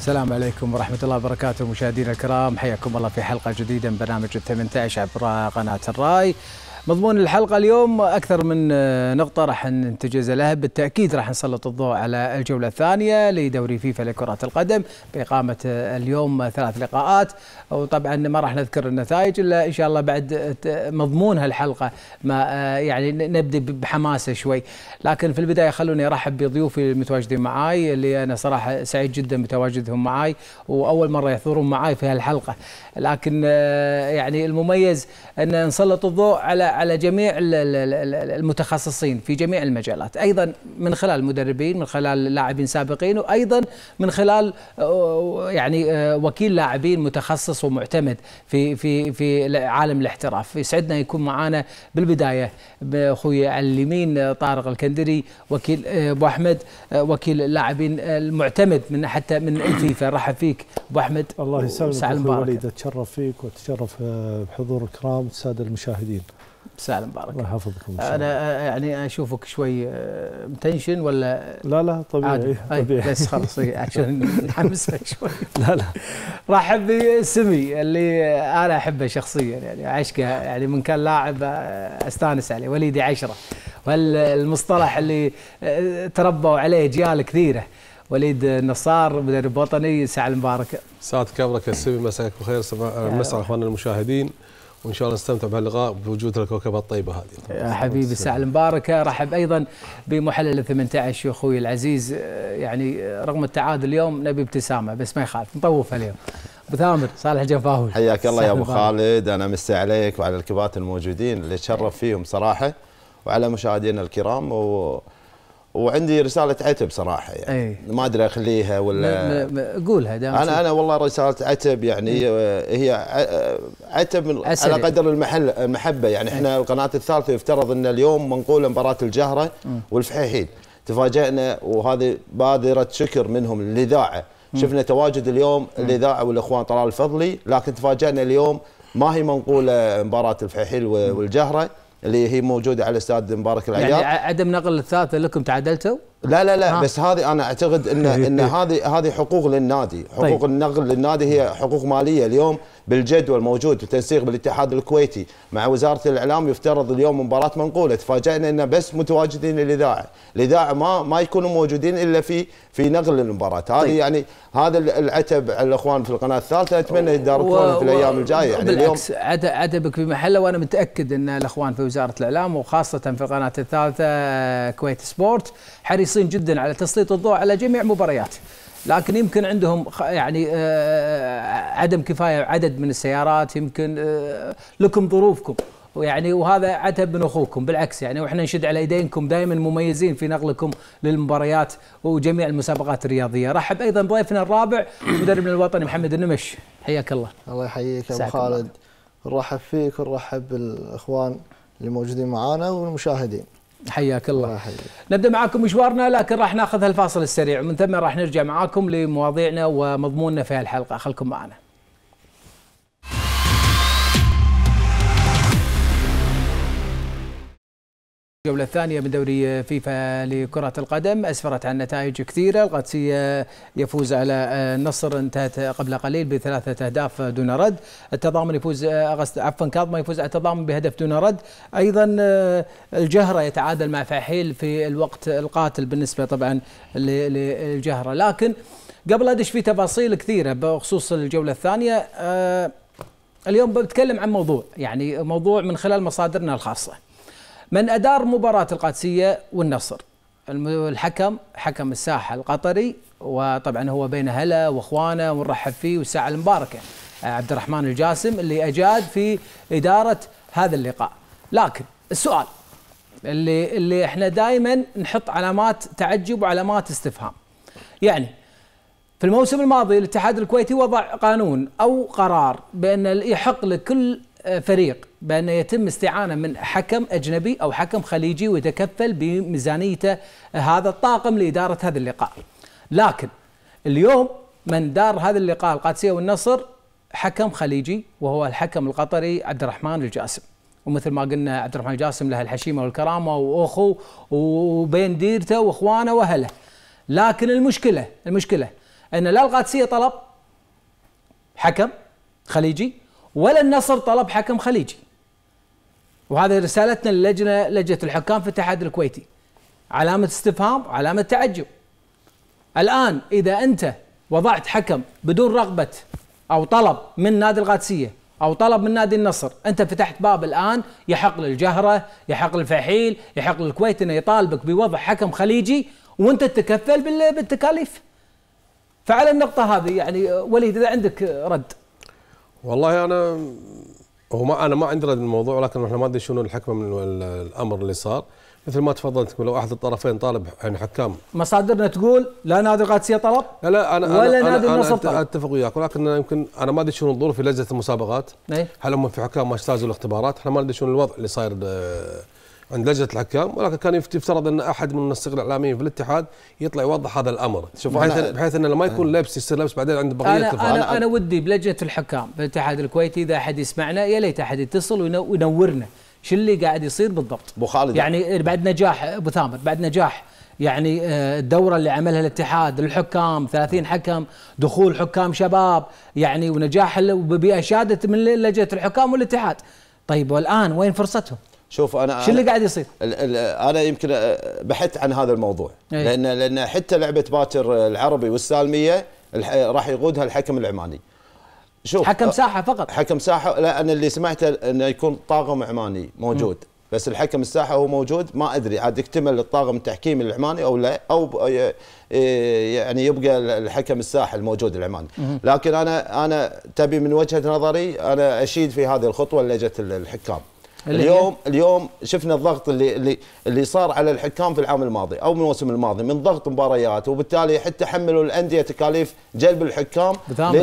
السلام عليكم ورحمة الله وبركاته مشاهدينا الكرام، حياكم الله في حلقة جديدة من برنامج 18 عبر قناة الراي. مضمون الحلقة اليوم أكثر من نقطة راح ننتجز لها. بالتأكيد راح نسلط الضوء على الجولة الثانية لدوري فيفا لكرة القدم بإقامة اليوم 3 لقاءات، وطبعا ما راح نذكر النتائج إلا إن شاء الله بعد مضمون هالحلقة ما يعني نبدأ بحماسة شوي. لكن في البداية خلوني أرحب بضيوفي المتواجدين معاي، اللي أنا صراحة سعيد جدا بتواجدهم معاي، وأول مرة يحضرون معاي في هالحلقة. لكن يعني المميز أن نسلط الضوء على جميع المتخصصين في جميع المجالات، أيضا من خلال مدربين، من خلال لاعبين سابقين، وأيضا من خلال يعني وكيل لاعبين متخصص ومعتمد في عالم الاحتراف. يسعدنا يكون معنا بالبداية بأخوي على اليمين طارق الكندري، وكيل أبو أحمد، وكيل اللاعبين المعتمد من حتى من الفيفا. رحب فيك أبو أحمد. الله يسلمك أخوي وليد، أتشرف فيك وأتشرف بحضور الكرام السادة المشاهدين. سالم بارك الله يحفظكم. انا يعني اشوفك شوي متنشن ولا لا طبيعي طبيعي بس خلاص عشان نحمسك شوي. لا رحب بسمي اللي انا احبه شخصيا، يعني عشقه، يعني من كان لاعب استانس عليه، وليدي 10، والمصطلح اللي تربوا عليه اجيال كثيره. وليد النصار مدرب وطني، ساعة المباركه. ساعتك ابرك يا سمي، مساك بخير، مساء اخواننا المشاهدين، وان شاء الله نستمتع بهاللقاء بوجود الكوكبه الطيبه هذه. يا حبيبي الساعه المباركه. رحب ايضا بمحلل 18 اخوي العزيز، يعني رغم التعادل اليوم نبي ابتسامه بس ما يخالف نطوفها اليوم. ابو ثامر صالح جفاوي، حياك الله يا ابو خالد. انا مسي عليك وعلى الكباتن الموجودين اللي تشرف فيهم صراحه، وعلى مشاهدينا الكرام، وعندي رسالة عتب صراحة، يعني ما أدري أخليها ولا قولها. أنا والله رسالة عتب، يعني هي عتب على قدر المحبة. يعني إحنا القناة الثالثة يفترض أن اليوم منقولة مباراة الجهرة والفحيحين، تفاجئنا، وهذه بادرة شكر منهم للإذاعة. شفنا تواجد اليوم الإذاعة والإخوان طلال الفضلي، لكن تفاجئنا اليوم ما هي منقولة مباراة الفحيحين والجهرة اللي هي موجوده على استاد مبارك العيار. يعني عدم نقل الثالثه لكم تعادلتوا؟ لا بس هذه انا اعتقد ان هذه حقوق للنادي، حقوق النقل للنادي هي حقوق ماليه. اليوم بالجدول موجود بالتنسيق بالاتحاد الكويتي مع وزاره الاعلام، يفترض اليوم مباراه منقوله. تفاجئنا ان بس متواجدين الاذاعه ما يكونوا موجودين الا في نقل المباراه هذه. يعني هذا العتب على الاخوان في القناه الثالثه، اتمنى يتداركونه في الايام الجايه. يعني بالعكس عتبك في محله، وانا متاكد ان الاخوان في وزاره الاعلام وخاصه في القناه الثالثه كويت سبورت حريصين جدا على تسليط الضوء على جميع مباريات، لكن يمكن عندهم يعني عدم كفايه عدد من السيارات، يمكن لكم ظروفكم، ويعني وهذا عتب من اخوكم. بالعكس يعني واحنا نشد على ايدينكم، دائما مميزين في نقلكم للمباريات وجميع المسابقات الرياضيه. رحب ايضا بضيفنا الرابع مدربنا الوطني محمد النمش، حياك الله. الله يحييك يا ابو خالد، نرحب فيك ونرحب بالاخوان اللي موجودين معانا والمشاهدين. حياك الله. نبدأ معاكم مشوارنا، لكن راح ناخذ هالفاصل السريع، ومن ثم راح نرجع معاكم لمواضيعنا ومضموننا في هالحلقة. خلكم معنا. الجولة الثانية من دوري فيفا لكرة القدم أسفرت عن نتائج كثيرة. القادسية يفوز على النصر، انتهت قبل قليل ب3 أهداف دون رد. التضامن يفوز كاظمة يفوز على التضامن بهدف دون رد. أيضا الجهرة يتعادل مع فحيل في الوقت القاتل بالنسبة طبعا للجهرة. لكن قبل أدش في تفاصيل كثيرة بخصوص الجولة الثانية، اليوم بتكلم عن موضوع، يعني موضوع من خلال مصادرنا الخاصة. من أدار مباراة القادسية والنصر الحكم، حكم الساحة القطري، وطبعا هو بين هلا واخوانه ونرحب فيه والساعة المباركة عبد الرحمن الجاسم اللي أجاد في إدارة هذا اللقاء. لكن السؤال اللي احنا دائما نحط علامات تعجب وعلامات استفهام، يعني في الموسم الماضي الاتحاد الكويتي وضع قانون أو قرار بأن يحق لكل فريق بأن يتم استعانة من حكم أجنبي أو حكم خليجي ويتكفل بميزانيته هذا الطاقم لإدارة هذا اللقاء. لكن اليوم من دار هذا اللقاء القادسية والنصر حكم خليجي، وهو الحكم القطري عبد الرحمن الجاسم. ومثل ما قلنا عبد الرحمن الجاسم له الحشيمة والكرامة وأخو وبين ديرته وإخوانه وأهله. لكن المشكلة ان لا القادسيه طلب حكم خليجي ولا النصر طلب حكم خليجي. وهذه رسالتنا لجنه الحكام في الاتحاد الكويتي، علامه استفهام، علامه تعجب. الان اذا انت وضعت حكم بدون رغبه او طلب من نادي القادسيه او طلب من نادي النصر، انت فتحت باب الان يحق للجهره، يحق للفحيل، يحق للكويت انه يطالبك بوضع حكم خليجي وانت تتكفل بالتكاليف. فعلى النقطه هذه يعني وليد اذا عندك رد. والله انا ما عندي رد الموضوع، ولكن احنا ما ندري شنو الحكمه من الامر اللي صار. مثل ما تفضلت، لو احد الطرفين طالب يعني حكام، مصادرنا تقول لا نادي القادسيه طلب لا انا ولا نادي النصر طلب. اتفق وياك، ولكن يمكن انا ما ادري شنو الظروف في لجنه المسابقات. هل هم في حكام ما اجتازوا الاختبارات؟ احنا ما ندري شنو الوضع اللي صاير عند لجنه الحكام، ولكن كان يفترض ان احد من المنسقين الاعلاميين في الاتحاد يطلع يوضح هذا الامر، بحيث انه لما يكون لبس يصير لبس بعدين عند بقيه انا ودي بلجنه الحكام في الاتحاد الكويتي اذا احد يسمعنا يا ليت احد يتصل وينورنا شو اللي قاعد يصير بالضبط. ابو خالد يعني بعد نجاح ابو ثامر، بعد نجاح يعني الدوره اللي عملها الاتحاد للحكام 30 حكم، دخول حكام شباب يعني، ونجاح باشاده من لجنه الحكام والاتحاد. طيب والان وين فرصتهم؟ شوف انا شو اللي قاعد يصير؟ انا يمكن بحثت عن هذا الموضوع لان حتى لعبه باكر العربي والسالميه راح يقودها الحكم العماني. شوف حكم ساحه فقط، حكم ساحه. لا انا اللي سمعته انه يكون طاقم عماني موجود، بس الحكم الساحه هو موجود. ما ادري عاد يكتمل الطاقم التحكيمي العماني او لا، او يعني يبقى الحكم الساحه الموجود العماني. لكن انا تبي من وجهه نظري انا اشيد في هذه الخطوه لجنه الحكام. اليوم شفنا الضغط اللي صار على الحكام في العام الماضي او الموسم الماضي من ضغط مباريات، وبالتالي حتى حملوا الانديه تكاليف جلب الحكام.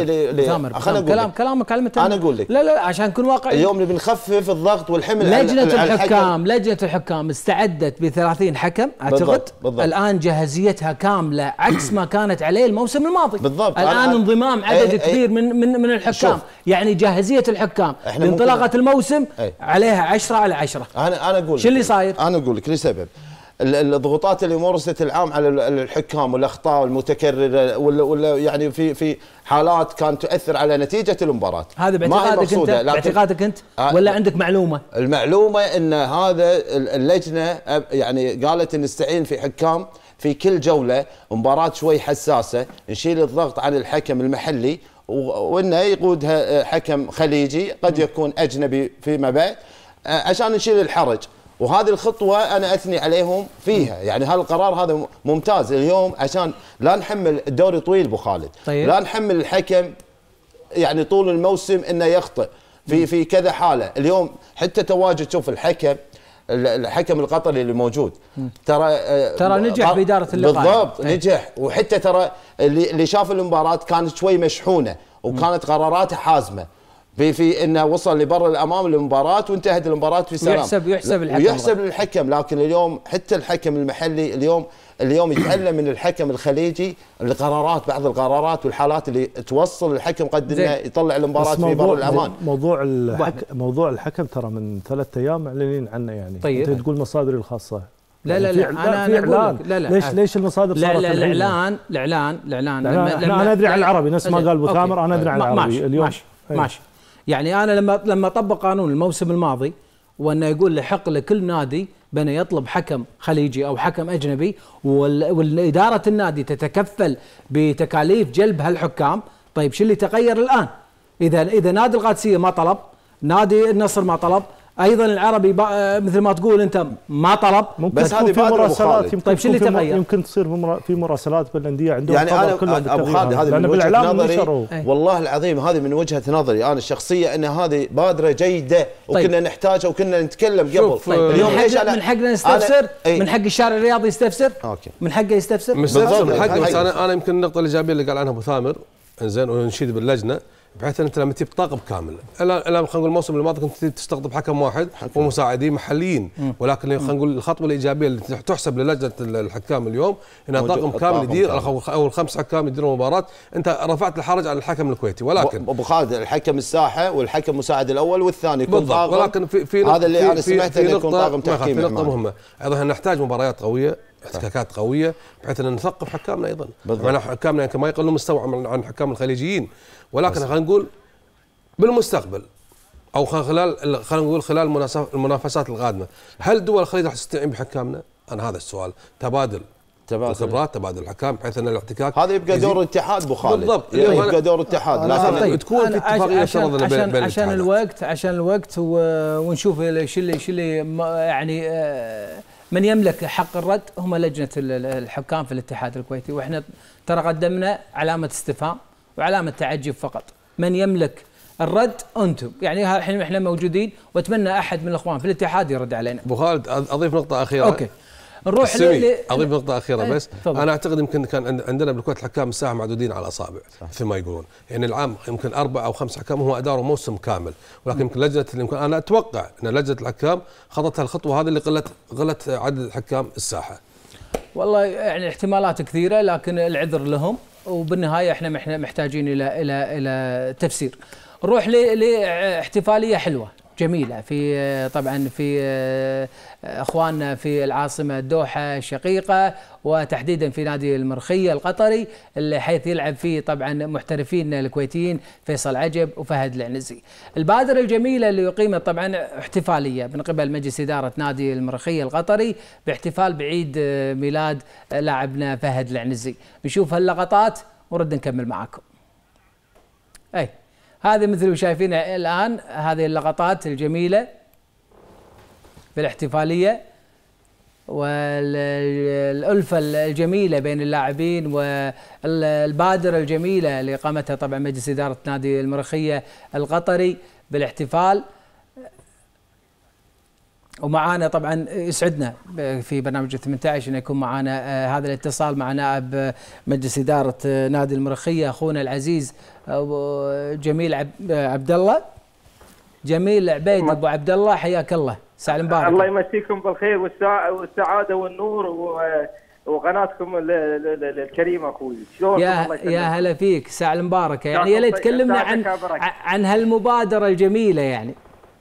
كلامك على انا اقول لك لا عشان نكون واقعيين. اليوم نبي نخفف الضغط والحمل. لجنه الحكام استعدت ب 30 حكم اعتقد. بالضبط. الان جاهزيتها كامله عكس ما كانت عليه الموسم الماضي. بالضبط. الان انضمام عدد كبير من الحكام، يعني جاهزيه الحكام لانطلاقه الموسم عليها 10 على 10. انا اقول شو اللي صاير؟ انا اقول لك لسبب الضغوطات اللي مورست العام على الحكام والاخطاء المتكرره ولا يعني في حالات كانت تؤثر على نتيجه المباراه. هذا باعتقادك انت ولا عندك معلومه؟ المعلومه ان هذا اللجنه يعني قالت نستعين في حكام في كل جوله مباراه شوي حساسه، نشيل الضغط عن الحكم المحلي وانه يقودها حكم خليجي قد يكون اجنبي فيما بعد عشان نشيل الحرج. وهذه الخطوه انا اثني عليهم فيها، يعني هالقرار هذا ممتاز اليوم عشان لا نحمل الدوري طويل ابو خالد. طيب. لا نحمل الحكم يعني طول الموسم انه يخطئ في كذا حاله. اليوم حتى تواجد شوف الحكم القطري اللي موجود ترى نجح بإدارة اللقاء. بالضبط نجح، وحتى ترى اللي شاف المباراة كانت شوي مشحونة وكانت قراراته حازمة في انه وصل لبر الامام المباراة وانتهت المباراة في سلام. ويحسب للحكم. لكن اليوم حتى الحكم المحلي اليوم يتألم من الحكم الخليجي بعض القرارات والحالات اللي توصل الحكم قد انه يطلع المباراة في بر الامان. موضوع الحكم ترى من 3 ايام معلنين عنه يعني. طيب. انت تقول مصادري الخاصة. لا انا اقول لك ليش المصادر صارت الاعلان انا ادري عن العربي نفس ما قال ابو ثامر. انا ادري عن العربي اليوم. ماشي. يعني انا لما طبق قانون الموسم الماضي وانه يقول يحق لكل نادي بأنه يطلب حكم خليجي او حكم اجنبي، والاداره النادي تتكفل بتكاليف جلب هالحكام. طيب شو اللي تغير الان؟ اذا نادي القادسيه ما طلب، نادي النصر ما طلب، ايضا العربي مثل ما تقول انت ما طلب، بس هذه في مراسلات. طيب شو اللي تغير؟ يمكن تصير في مراسلات بالانديه عندهم يعني انا ابو خالد هذه من وجهه نظري والله العظيم، هذه من وجهه نظري انا الشخصيه ان هذه بادره جيده وكنا نحتاجها وكنا نتكلم قبل. طيب اليوم ليش من حقنا نستفسر؟ من حق الشارع الرياضي يستفسر؟ من حقه يستفسر؟ بالضبط من حقه. بس انا يمكن النقطه الايجابيه اللي قال عنها ابو ثامر انزين ونشيد باللجنه، بحيث انت لما تجيب طاقم كامل، خلينا نقول الموسم الماضي كنت تستقطب حكم واحد ومساعدين محليين، ولكن خلينا نقول الخطوه الايجابيه اللي تحسب للجنه الحكام اليوم انها طاقم كامل يدير او ال5 حكام يديروا مباراه. انت رفعت الحرج على الحكم الكويتي، ولكن ابو خالد الحكم الساحه والحكم المساعد الاول والثاني يكون طاقم. ولكن في هذا اللي انا سمعته انه يكون طاقم تحكيم. في نقطه مهمه ايضا، نحتاج مباريات قويه احتكاكات قويه بحيث ان نثقف حكامنا ايضا. بالضبط. حكامنا يعني ما يقلون مستوى عن حكام الخليجيين، ولكن خلينا نقول بالمستقبل او خلينا نقول خلال المنافسات القادمه، هل دول الخليج راح تستعين بحكامنا؟ انا هذا السؤال. تبادل الخبرات، تبادل الحكام، بحيث ان الاحتكاك هذا يبقى دور الاتحاد ابو خالد. بالضبط، يبقى دور الاتحاد. لازم طيب تكون في اتفاقيه ترضى بين عشان الوقت ونشوف ايش اللي يعني من يملك حق الرد هم لجنه الحكام في الاتحاد الكويتي، واحنا ترى قدمنا علامه استفهام وعلامه تعجب فقط. من يملك الرد انتم، يعني احنا موجودين، واتمنى احد من الاخوان في الاتحاد يرد علينا. ابو خالد اضيف نقطه اخيره. اوكي نروح اضيف نقطه اخيره بس. انا اعتقد يمكن كان عندنا بالكويت حكام الساحه معدودين على الاصابع مثل ما يقولون، يعني العام يمكن 4 أو 5 حكام هم اداروا موسم كامل، ولكن يمكن لجنه انا اتوقع ان لجنه الحكام خطتها الخطوه هذه اللي قلت عدد الحكام الساحه. والله يعني احتمالات كثيره، لكن العذر لهم، وبالنهايه احنا محتاجين الى تفسير. نروح لاحتفاليه حلوه جميله طبعا في اخواننا في العاصمه الدوحه الشقيقه، وتحديدا في نادي المرخيه القطري، حيث يلعب فيه طبعا محترفين الكويتيين فيصل عجب وفهد العنزي. البادره الجميله اللي اقيمت طبعا احتفاليه من قبل مجلس اداره نادي المرخيه القطري باحتفال بعيد ميلاد لاعبنا فهد العنزي. نشوف هاللقطات ورد نكمل معاكم. هذه مثل ما شايفين الآن، هذه اللقطات الجميلة في الاحتفالية والألفة الجميلة بين اللاعبين، والبادرة الجميلة اللي قامتها طبعا مجلس إدارة نادي المرخية القطري بالاحتفال. ومعانا طبعا يسعدنا في برنامج 18 ان يكون معانا هذا الاتصال مع نائب مجلس اداره نادي المرخيه اخونا العزيز جميل عبد الله، جميل عبيد ابو عبد الله، حياك الله، ساعة المبارك. الله يمسيكم بالخير والسعاده والنور وقناتكم الكريمه اخوي. شلونكم؟ يا هلا فيك، ساعة المباركه. يعني يا ليت تكلمنا عن هالمبادره الجميله. يعني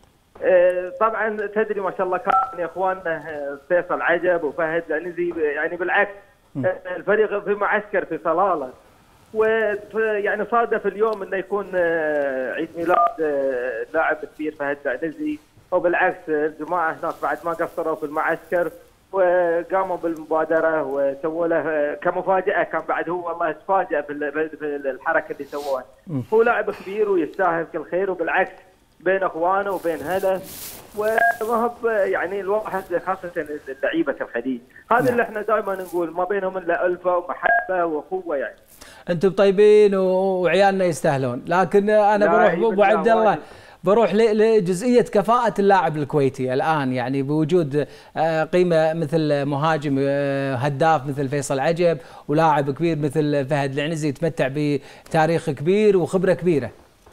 طبعا تدري ما شاء الله كان يا اخواننا فيصل عجب وفهد العنزي، يعني بالعكس الفريق في معسكر في صلاله، ويعني صادف اليوم انه يكون عيد ميلاد لاعب كبير فهد العنزي، وبالعكس الجماعه هناك بعد ما قصروا في المعسكر وقاموا بالمبادره وسووا له كمفاجاه. كان بعد هو والله تفاجأ في الحركه اللي سووها. هو لاعب كبير ويستاهل كل خير، وبالعكس بين اخوانه وبين هلا، وما يعني الواحد خاصه لعيبه الخليج هذا اللي احنا دائما نقول ما بينهم الا الفه ومحبه واخوه. يعني انتم طيبين وعيالنا يستاهلون، لكن انا بروح ابو عبد الله، بروح لجزئيه كفاءه اللاعب الكويتي الان، يعني بوجود قيمه مثل مهاجم هداف مثل فيصل عجب ولاعب كبير مثل فهد العنزي يتمتع بتاريخ كبير وخبره كبيره.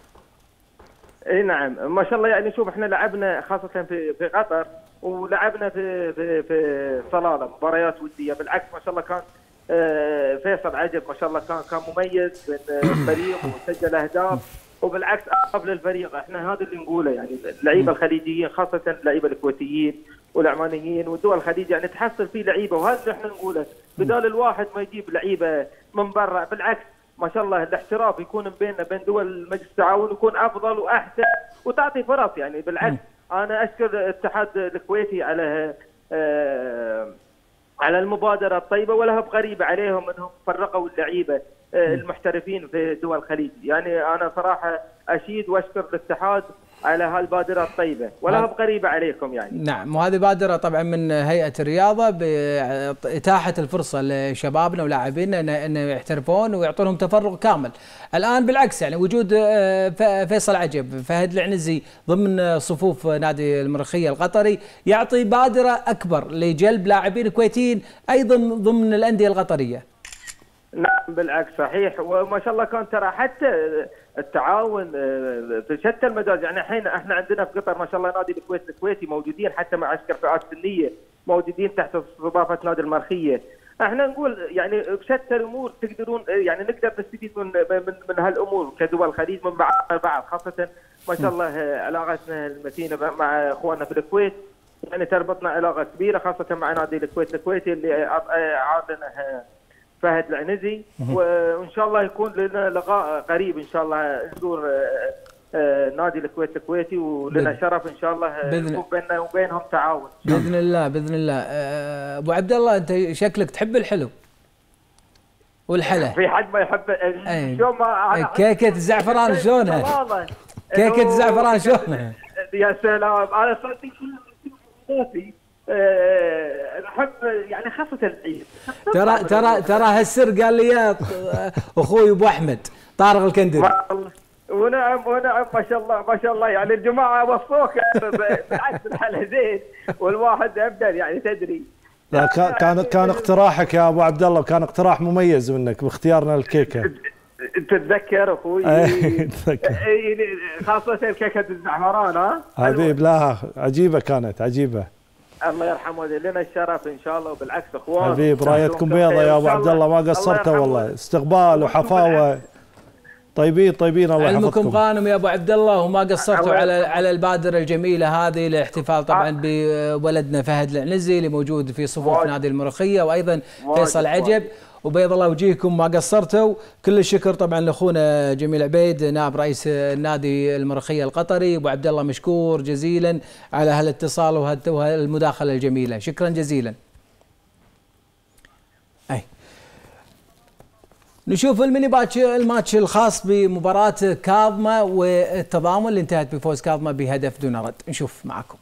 اي نعم ما شاء الله. يعني شوف احنا لعبنا خاصه في قطر، ولعبنا في صلاله مباريات وديه، بالعكس ما شاء الله كان فيصل عجب ما شاء الله كان مميز بالفريق وسجل اهداف، وبالعكس اضاف للفريق. احنا هذا اللي نقوله، يعني اللعيبه الخليجيين خاصه اللعيبه الكويتيين والعمانيين والدول الخليج يعني تحصل فيه لعيبه، وهذا اللي احنا نقوله. بدال الواحد ما يجيب لعيبه من برا، بالعكس ما شاء الله الاحتراف يكون بيننا بين دول مجلس التعاون يكون افضل واحسن وتعطي فرص. يعني بالعكس انا اشكر الاتحاد الكويتي على المبادره الطيبه، ولا هب غريبه عليهم انهم فرقوا اللعيبه المحترفين في دول الخليج. يعني انا صراحه اشيد واشكر الاتحاد على هالبادره الطيبه، ولا هب غريبه عليكم. يعني نعم، وهذه بادره طبعا من هيئه الرياضه باتاحه الفرصه لشبابنا ولاعبينا ان يحترفون ويعطونهم تفرغ كامل. الان بالعكس يعني وجود فيصل عجب فهد العنزي ضمن صفوف نادي المرخيه القطري يعطي بادره اكبر لجلب لاعبين كويتيين ايضا ضمن الانديه القطريه. نعم بالعكس صحيح، وما شاء الله كان ترى حتى التعاون في شتى المجال. يعني الحين احنا عندنا في قطر ما شاء الله نادي الكويت الكويتي موجودين، حتى مع عسكر فئات سنيه موجودين تحت استضافه نادي المرخيه. احنا نقول يعني بشتى الامور تقدرون يعني نقدر نستفيد من هالامور كدول الخليج من بعض، خاصه ما شاء الله علاقتنا المتينه مع اخواننا في الكويت، يعني تربطنا علاقه كبيره خاصه مع نادي الكويت الكويتي اللي عاد لنا فهد العنزي، وان شاء الله يكون لنا لقاء قريب ان شاء الله نزور نادي الكويت الكويتي، ولنا شرف ان شاء الله يكون بيننا وبينهم تعاون باذن الله باذن الله. ابو عبد الله انت شكلك تحب الحلو والحلا. في حد ما يحب شلون ما كيكه الزعفران شلونها؟ كيكه الزعفران شلونها؟ يا سلام، انا صدقني احب يعني خاصه العيد. ترى هالسر قال لي يا اخوي ابو احمد طارق الكندري. ونعم ما شاء الله ما شاء الله، يعني الجماعه وصوك بالعكس الحلا زين والواحد ابدل يعني تدري. لا كان اقتراحك يا ابو عبد الله، كان اقتراح مميز منك باختيارنا الكيكه. تتذكر اخوي؟ خاصه الكيكه الزعفران. هذه بلاها عجيبه، كانت عجيبه. الله يرحمه، لنا الشرف ان شاء الله، وبالعكس اخوان حبيب رايتكم بيضة يا ابو عبد الله، ما قصرتوا والله، استقبال وحفاوه. طيبين الله يحفظكم. علمكم غانم يا ابو عبد الله، وما قصرتوا على البادره الجميله هذه للاحتفال طبعا بولدنا فهد العنزي اللي موجود في صفوف نادي المرخيه، وايضا فيصل عجب، وبيض الله وجيهكم ما قصرتوا. كل الشكر طبعا لاخونا جميل عبيد نائب رئيس النادي المرخيه القطري. ابو عبد الله مشكور جزيلا على هالاتصال وهالمداخله الجميله، شكرا جزيلا. نشوف الماتش الخاص بمباراة كاظمة والتضامن اللي انتهت بفوز كاظمة بهدف دون رد، نشوف معكم.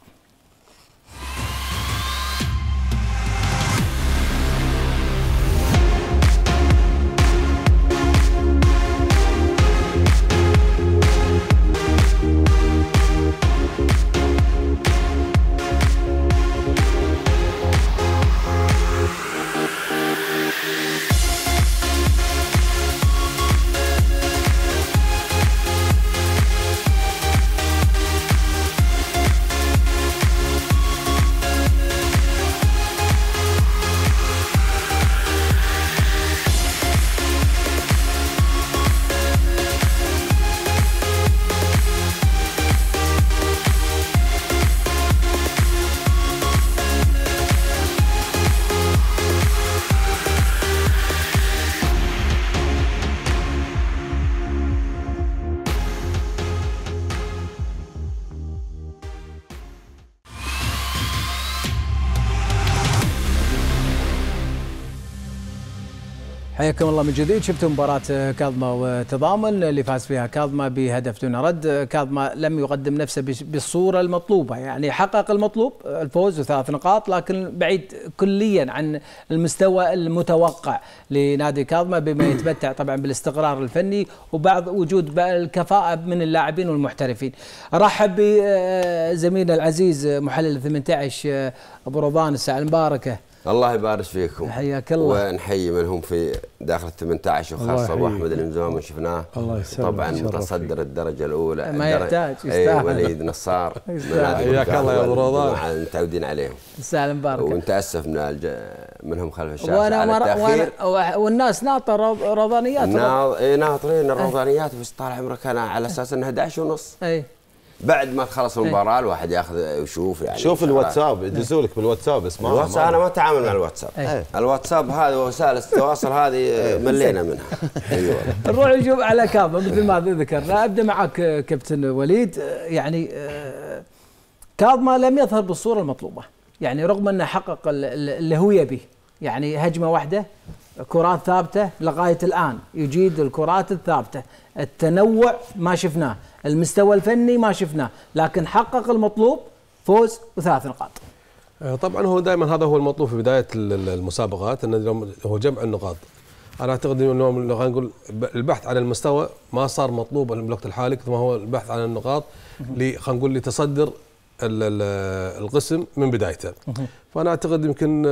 حياكم الله من جديد. شفتوا مباراة كاظمة وتضامن اللي فاز فيها كاظمة بهدف دون رد. كاظمة لم يقدم نفسه بالصورة المطلوبة، يعني حقق المطلوب الفوز و3 نقاط، لكن بعيد كليا عن المستوى المتوقع لنادي كاظمة، بما يتمتع طبعا بالاستقرار الفني وبعض وجود الكفاءة من اللاعبين والمحترفين. ارحب بزميلنا العزيز محلل 18 ابو رضوان، الساعة المباركة. الله يبارك فيكم، حياك الله، ونحيي من هم في داخل 18 وخاصه ابو احمد المزوم شفناه طبعا متصدر الدرجه الاولى، ما يحتاج يستاهل. وليد نصار حياك الله يا ابو رضوان، متعودين عليهم. الساعه المباركه، ونتاسف منهم خلف الشاشه على التاخير، والناس ناطره رضانيات، ناطرين الرضانيات، بس طال عمرك انا على اساس انها 11:30. اي بعد ما تخلص المباراه الواحد ياخذ ويشوف، يعني شوف الواتساب يدزوا لك بالواتساب اسمه. الواتساب انا ما اتعامل مع الواتساب. الواتساب هذه وسائل التواصل هذه ملينا منها. ايوه نروح نشوف على كاظمة مثل ما ذكرنا. ابدا معك كابتن وليد. يعني كاظمة لم يظهر بالصوره المطلوبه، يعني رغم انه حقق اللي هو يبيه، يعني هجمه واحده، كرات ثابته لغايه الان، يجيد الكرات الثابته، التنوع ما شفناه، المستوى الفني ما شفناه، لكن حقق المطلوب، فوز و3 نقاط. طبعا هو دائما هذا هو المطلوب في بدايه المسابقات، انه هو جمع النقاط. انا اعتقد انه خلينا نقول البحث عن المستوى ما صار مطلوب بالوقت الحالي، كما هو البحث عن النقاط خلينا نقول لتصدر القسم من بدايته. فانا اعتقد يمكن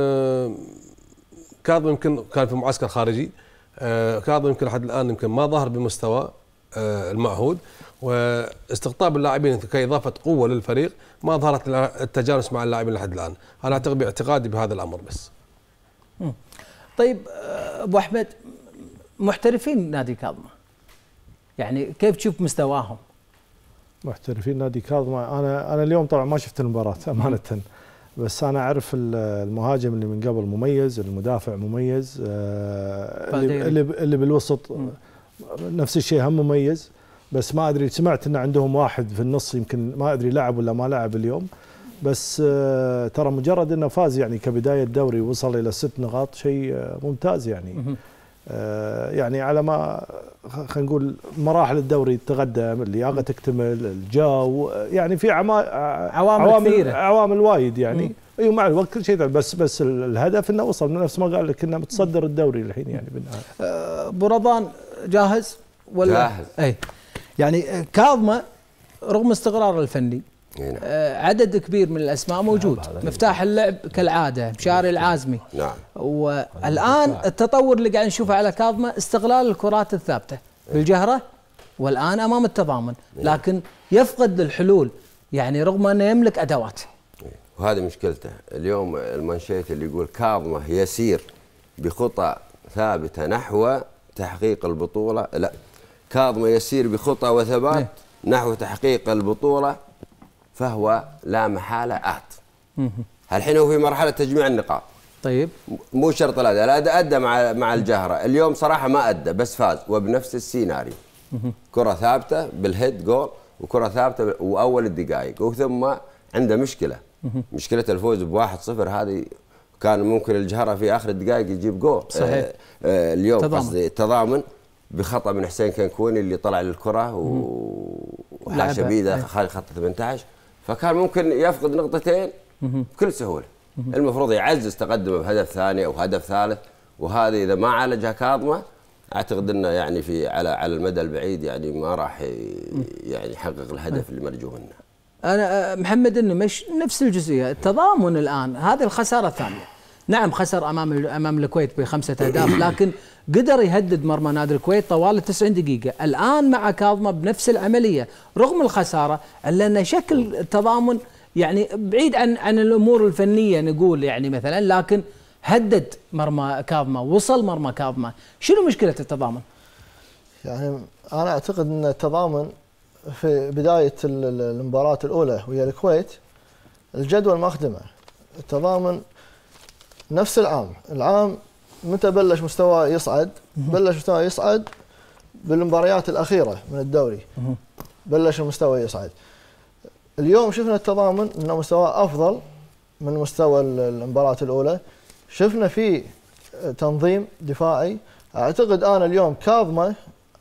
كاظم يمكن كان في معسكر خارجي، كاظم يمكن لحد الان يمكن ما ظهر بمستوى المعهود، واستقطاب اللاعبين كإضافة قوة للفريق ما ظهرت التجانس مع اللاعبين لحد الآن. أنا أعتقد باعتقادي بهذا الأمر بس. طيب أبو أحمد، محترفين نادي كاظمة يعني كيف تشوف مستواهم؟ محترفين نادي كاظمة، أنا اليوم طبعا ما شفت المباراة أمانة، بس انا اعرف المهاجم اللي من قبل مميز، المدافع مميز، اللي بالوسط نفس الشيء هم مميز. بس ما ادري، سمعت ان عندهم واحد في النص يمكن ما ادري لعب ولا ما لعب اليوم، بس ترى مجرد انه فاز يعني كبدايه دوري وصل الى 6 نقاط شيء ممتاز يعني. يعني على ما خلينا نقول مراحل الدوري تقدم، اللياقه تكتمل، الجو، يعني في عوامل وايد يعني. ايوه مع الوقت كل شيء، بس الهدف انه وصل نفس ما قال لك انه متصدر الدوري الحين يعني بالنهايه. ابو رضوان جاهز ولا؟ جاهز. اي يعني كاظمه رغم استقراره الفني عدد كبير من الاسماء موجود، مفتاح اللعب كالعاده مشاري العازمي. نعم. والان التطور اللي قاعد نشوفه على كاظمه استغلال الكرات الثابته بالجهره، والان امام التضامن، لكن يفقد الحلول يعني رغم انه يملك ادوات. وهذه مشكلته اليوم. المنشيت اللي يقول كاظمه يسير بخطى ثابته نحو تحقيق البطوله، لا، كاظمه يسير بخطى وثبات نحو تحقيق البطوله، فهو لا محاله الحين هو في مرحله تجميع النقاط. طيب مو شرط الاداء ادى مع الجهره اليوم صراحه ما ادى، بس فاز وبنفس السيناريو. كره ثابته بالهيد جول، وكره ثابته واول الدقائق، وثم عنده مشكله الفوز ب1-0. هذه كان ممكن الجهره في اخر الدقائق يجيب جول. صحيح. اليوم قصدي التضامن بخطا من حسين كنكوني اللي طلع للكره وحاشا بيده خارج خط 18، فكان ممكن يفقد نقطتين بكل سهوله. المفروض يعزز تقدمه بهدف ثاني او هدف ثالث، وهذه اذا ما عالجها كاظمه اعتقد انه يعني في على المدى البعيد يعني ما راح يعني يحقق الهدف اللي مرجو منه. انا محمد النمش نفس الجزئيه، التضامن الان هذه الخساره الثانيه. نعم خسر امام الكويت ب5 أهداف، لكن قدر يهدد مرمى نادي الكويت طوال 90 دقيقة. الآن مع كاظمة بنفس العملية رغم الخسارة، إلا أن شكل التضامن يعني بعيد عن الأمور الفنية نقول يعني مثلا، لكن هدد مرمى كاظمة، وصل مرمى كاظمة. شنو مشكلة التضامن؟ يعني أنا أعتقد أن التضامن في بداية المباراة الأولى ويا الكويت الجدول ما خدمه. التضامن نفس العام متى بلش مستوى يصعد؟ بلش مستوى يصعد بالمباريات الأخيرة من الدوري، بلش المستوى يصعد. اليوم شفنا التضامن أنه مستوى أفضل من مستوى المباراة الأولى، شفنا فيه تنظيم دفاعي. أعتقد أنا اليوم كاظمة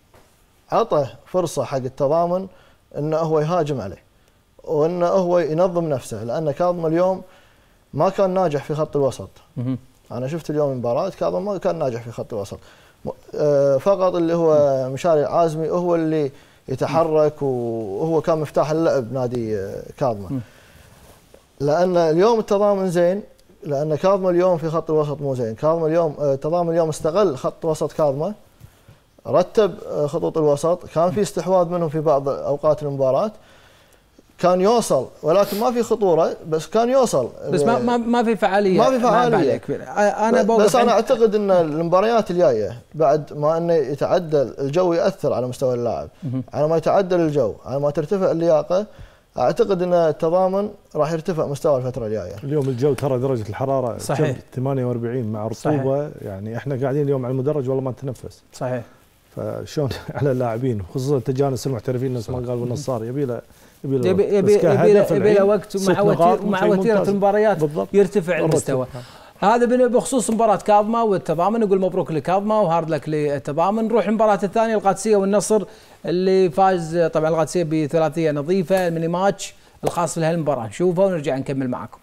عطى فرصة حق التضامن أنه هو يهاجم عليه وأنه هو ينظم نفسه، لأن كاظمة اليوم ما كان ناجح في خط الوسط. أنا شفت اليوم مباراة كاظمة ما كان ناجح في خط الوسط، فقط اللي هو مشاري العازمي هو اللي يتحرك، وهو كان مفتاح اللعب نادي كاظمة. لأن اليوم التضامن زين، لأن كاظمة اليوم في خط الوسط مو زين. كاظمة اليوم التضامن اليوم استغل خط وسط كاظمة، رتب خطوط الوسط، كان في استحواذ منهم في بعض أوقات المباراة، كان يوصل ولكن ما في خطوره، بس كان يوصل، بس ما في فعاليه، ما في فعاليه كبيره. بس انا اعتقد ان المباريات الجايه بعد ما انه يتعدل الجو ياثر على مستوى اللاعب، على ما يتعدل الجو، على ما ترتفع اللياقه، اعتقد ان التضامن راح يرتفع مستوى الفتره الجايه. اليوم الجو ترى درجه الحراره صحيح 48 مع رطوبه، يعني احنا قاعدين اليوم على المدرج والله ما نتنفس. صحيح. فشلون على اللاعبين، خصوصا تجانس المحترفين نفس ما قال النصار، يبي له وقت مع وتيره المباريات يرتفع المستوى. هذا بخصوص مباراة كاظمة والتضامن. نقول مبروك لكاظمة وهارد لك للتضامن. نروح المباراة الثانية، القادسية والنصر اللي فاز طبعا القادسية بثلاثية نظيفة. الميني ماتش الخاص بهالمباراة نشوفه ونرجع نكمل معكم.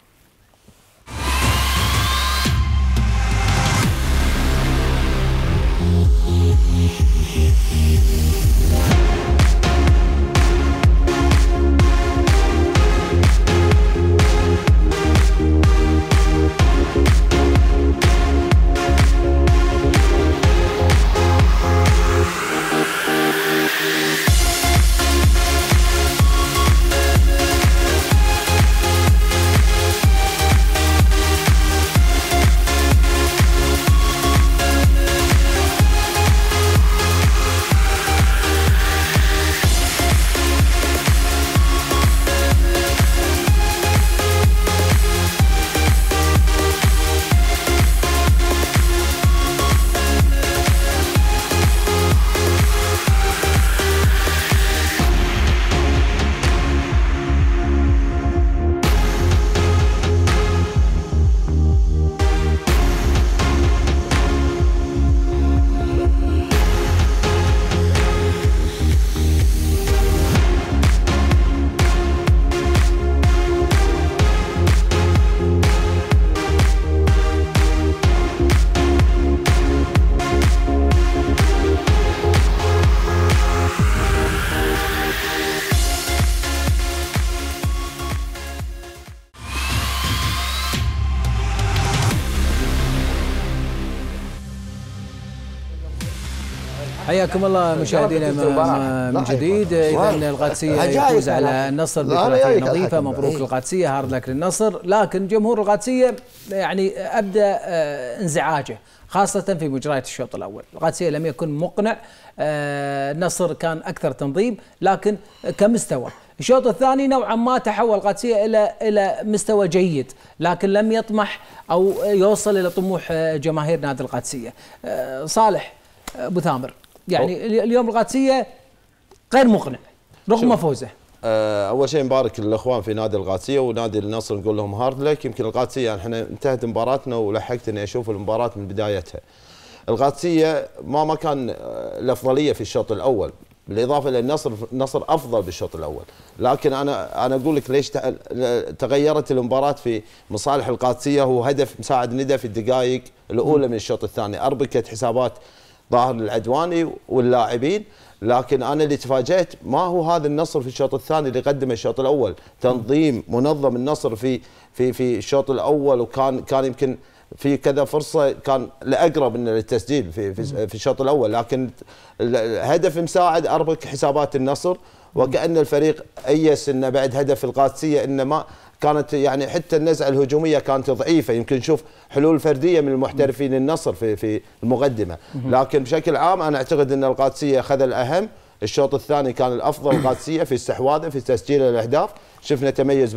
حياكم الله مشاهدينا من جديد. اذا القادسيه يفوز على النصر بثلاثيه نظيفه، مبروك القادسيه، هارد لك للنصر. لكن جمهور القادسيه يعني ابدا انزعاجه خاصة في مجريات الشوط الأول. القادسية لم يكن مقنع، النصر كان أكثر تنظيم، لكن كمستوى الشوط الثاني نوعا ما تحول القادسية إلى مستوى جيد، لكن لم يطمح أو يوصل إلى طموح جماهير نادي القادسية. صالح أبو ثامر، يعني اليوم القادسية غير مقنع رغم فوزه. اول شيء نبارك للاخوان في نادي القادسيه ونادي النصر، نقول لهم هارد لك. يمكن القادسيه يعني احنا انتهت مباراتنا ولحقت اني اشوف المباراه من بدايتها. القادسيه ما كان الافضليه في الشوط الاول، بالاضافه النصر افضل بالشوط الاول، لكن انا اقول لك ليش تغيرت المباراه في مصالح القادسيه. هو هدف مساعد ندى في الدقائق الاولى من الشوط الثاني، اربكت حسابات ظاهر العدواني واللاعبين. لكن انا اللي تفاجأت ما هو هذا النصر في الشوط الثاني اللي قدمه الشوط الاول، تنظيم منظم النصر في الشوط الاول، وكان يمكن في كذا فرصه كان لاقرب من التسجيل في الشوط الاول، لكن الهدف مساعد اربك حسابات النصر، وكأن الفريق ايس انه بعد هدف القادسيه انه ما كانت يعني حتى النزعه الهجوميه كانت ضعيفه، يمكن نشوف حلول فرديه من المحترفين النصر في المقدمه، لكن بشكل عام انا اعتقد ان القادسيه اخذ الاهم. الشوط الثاني كان الافضل القادسيه في استحواذه في تسجيل الاهداف، شفنا تميز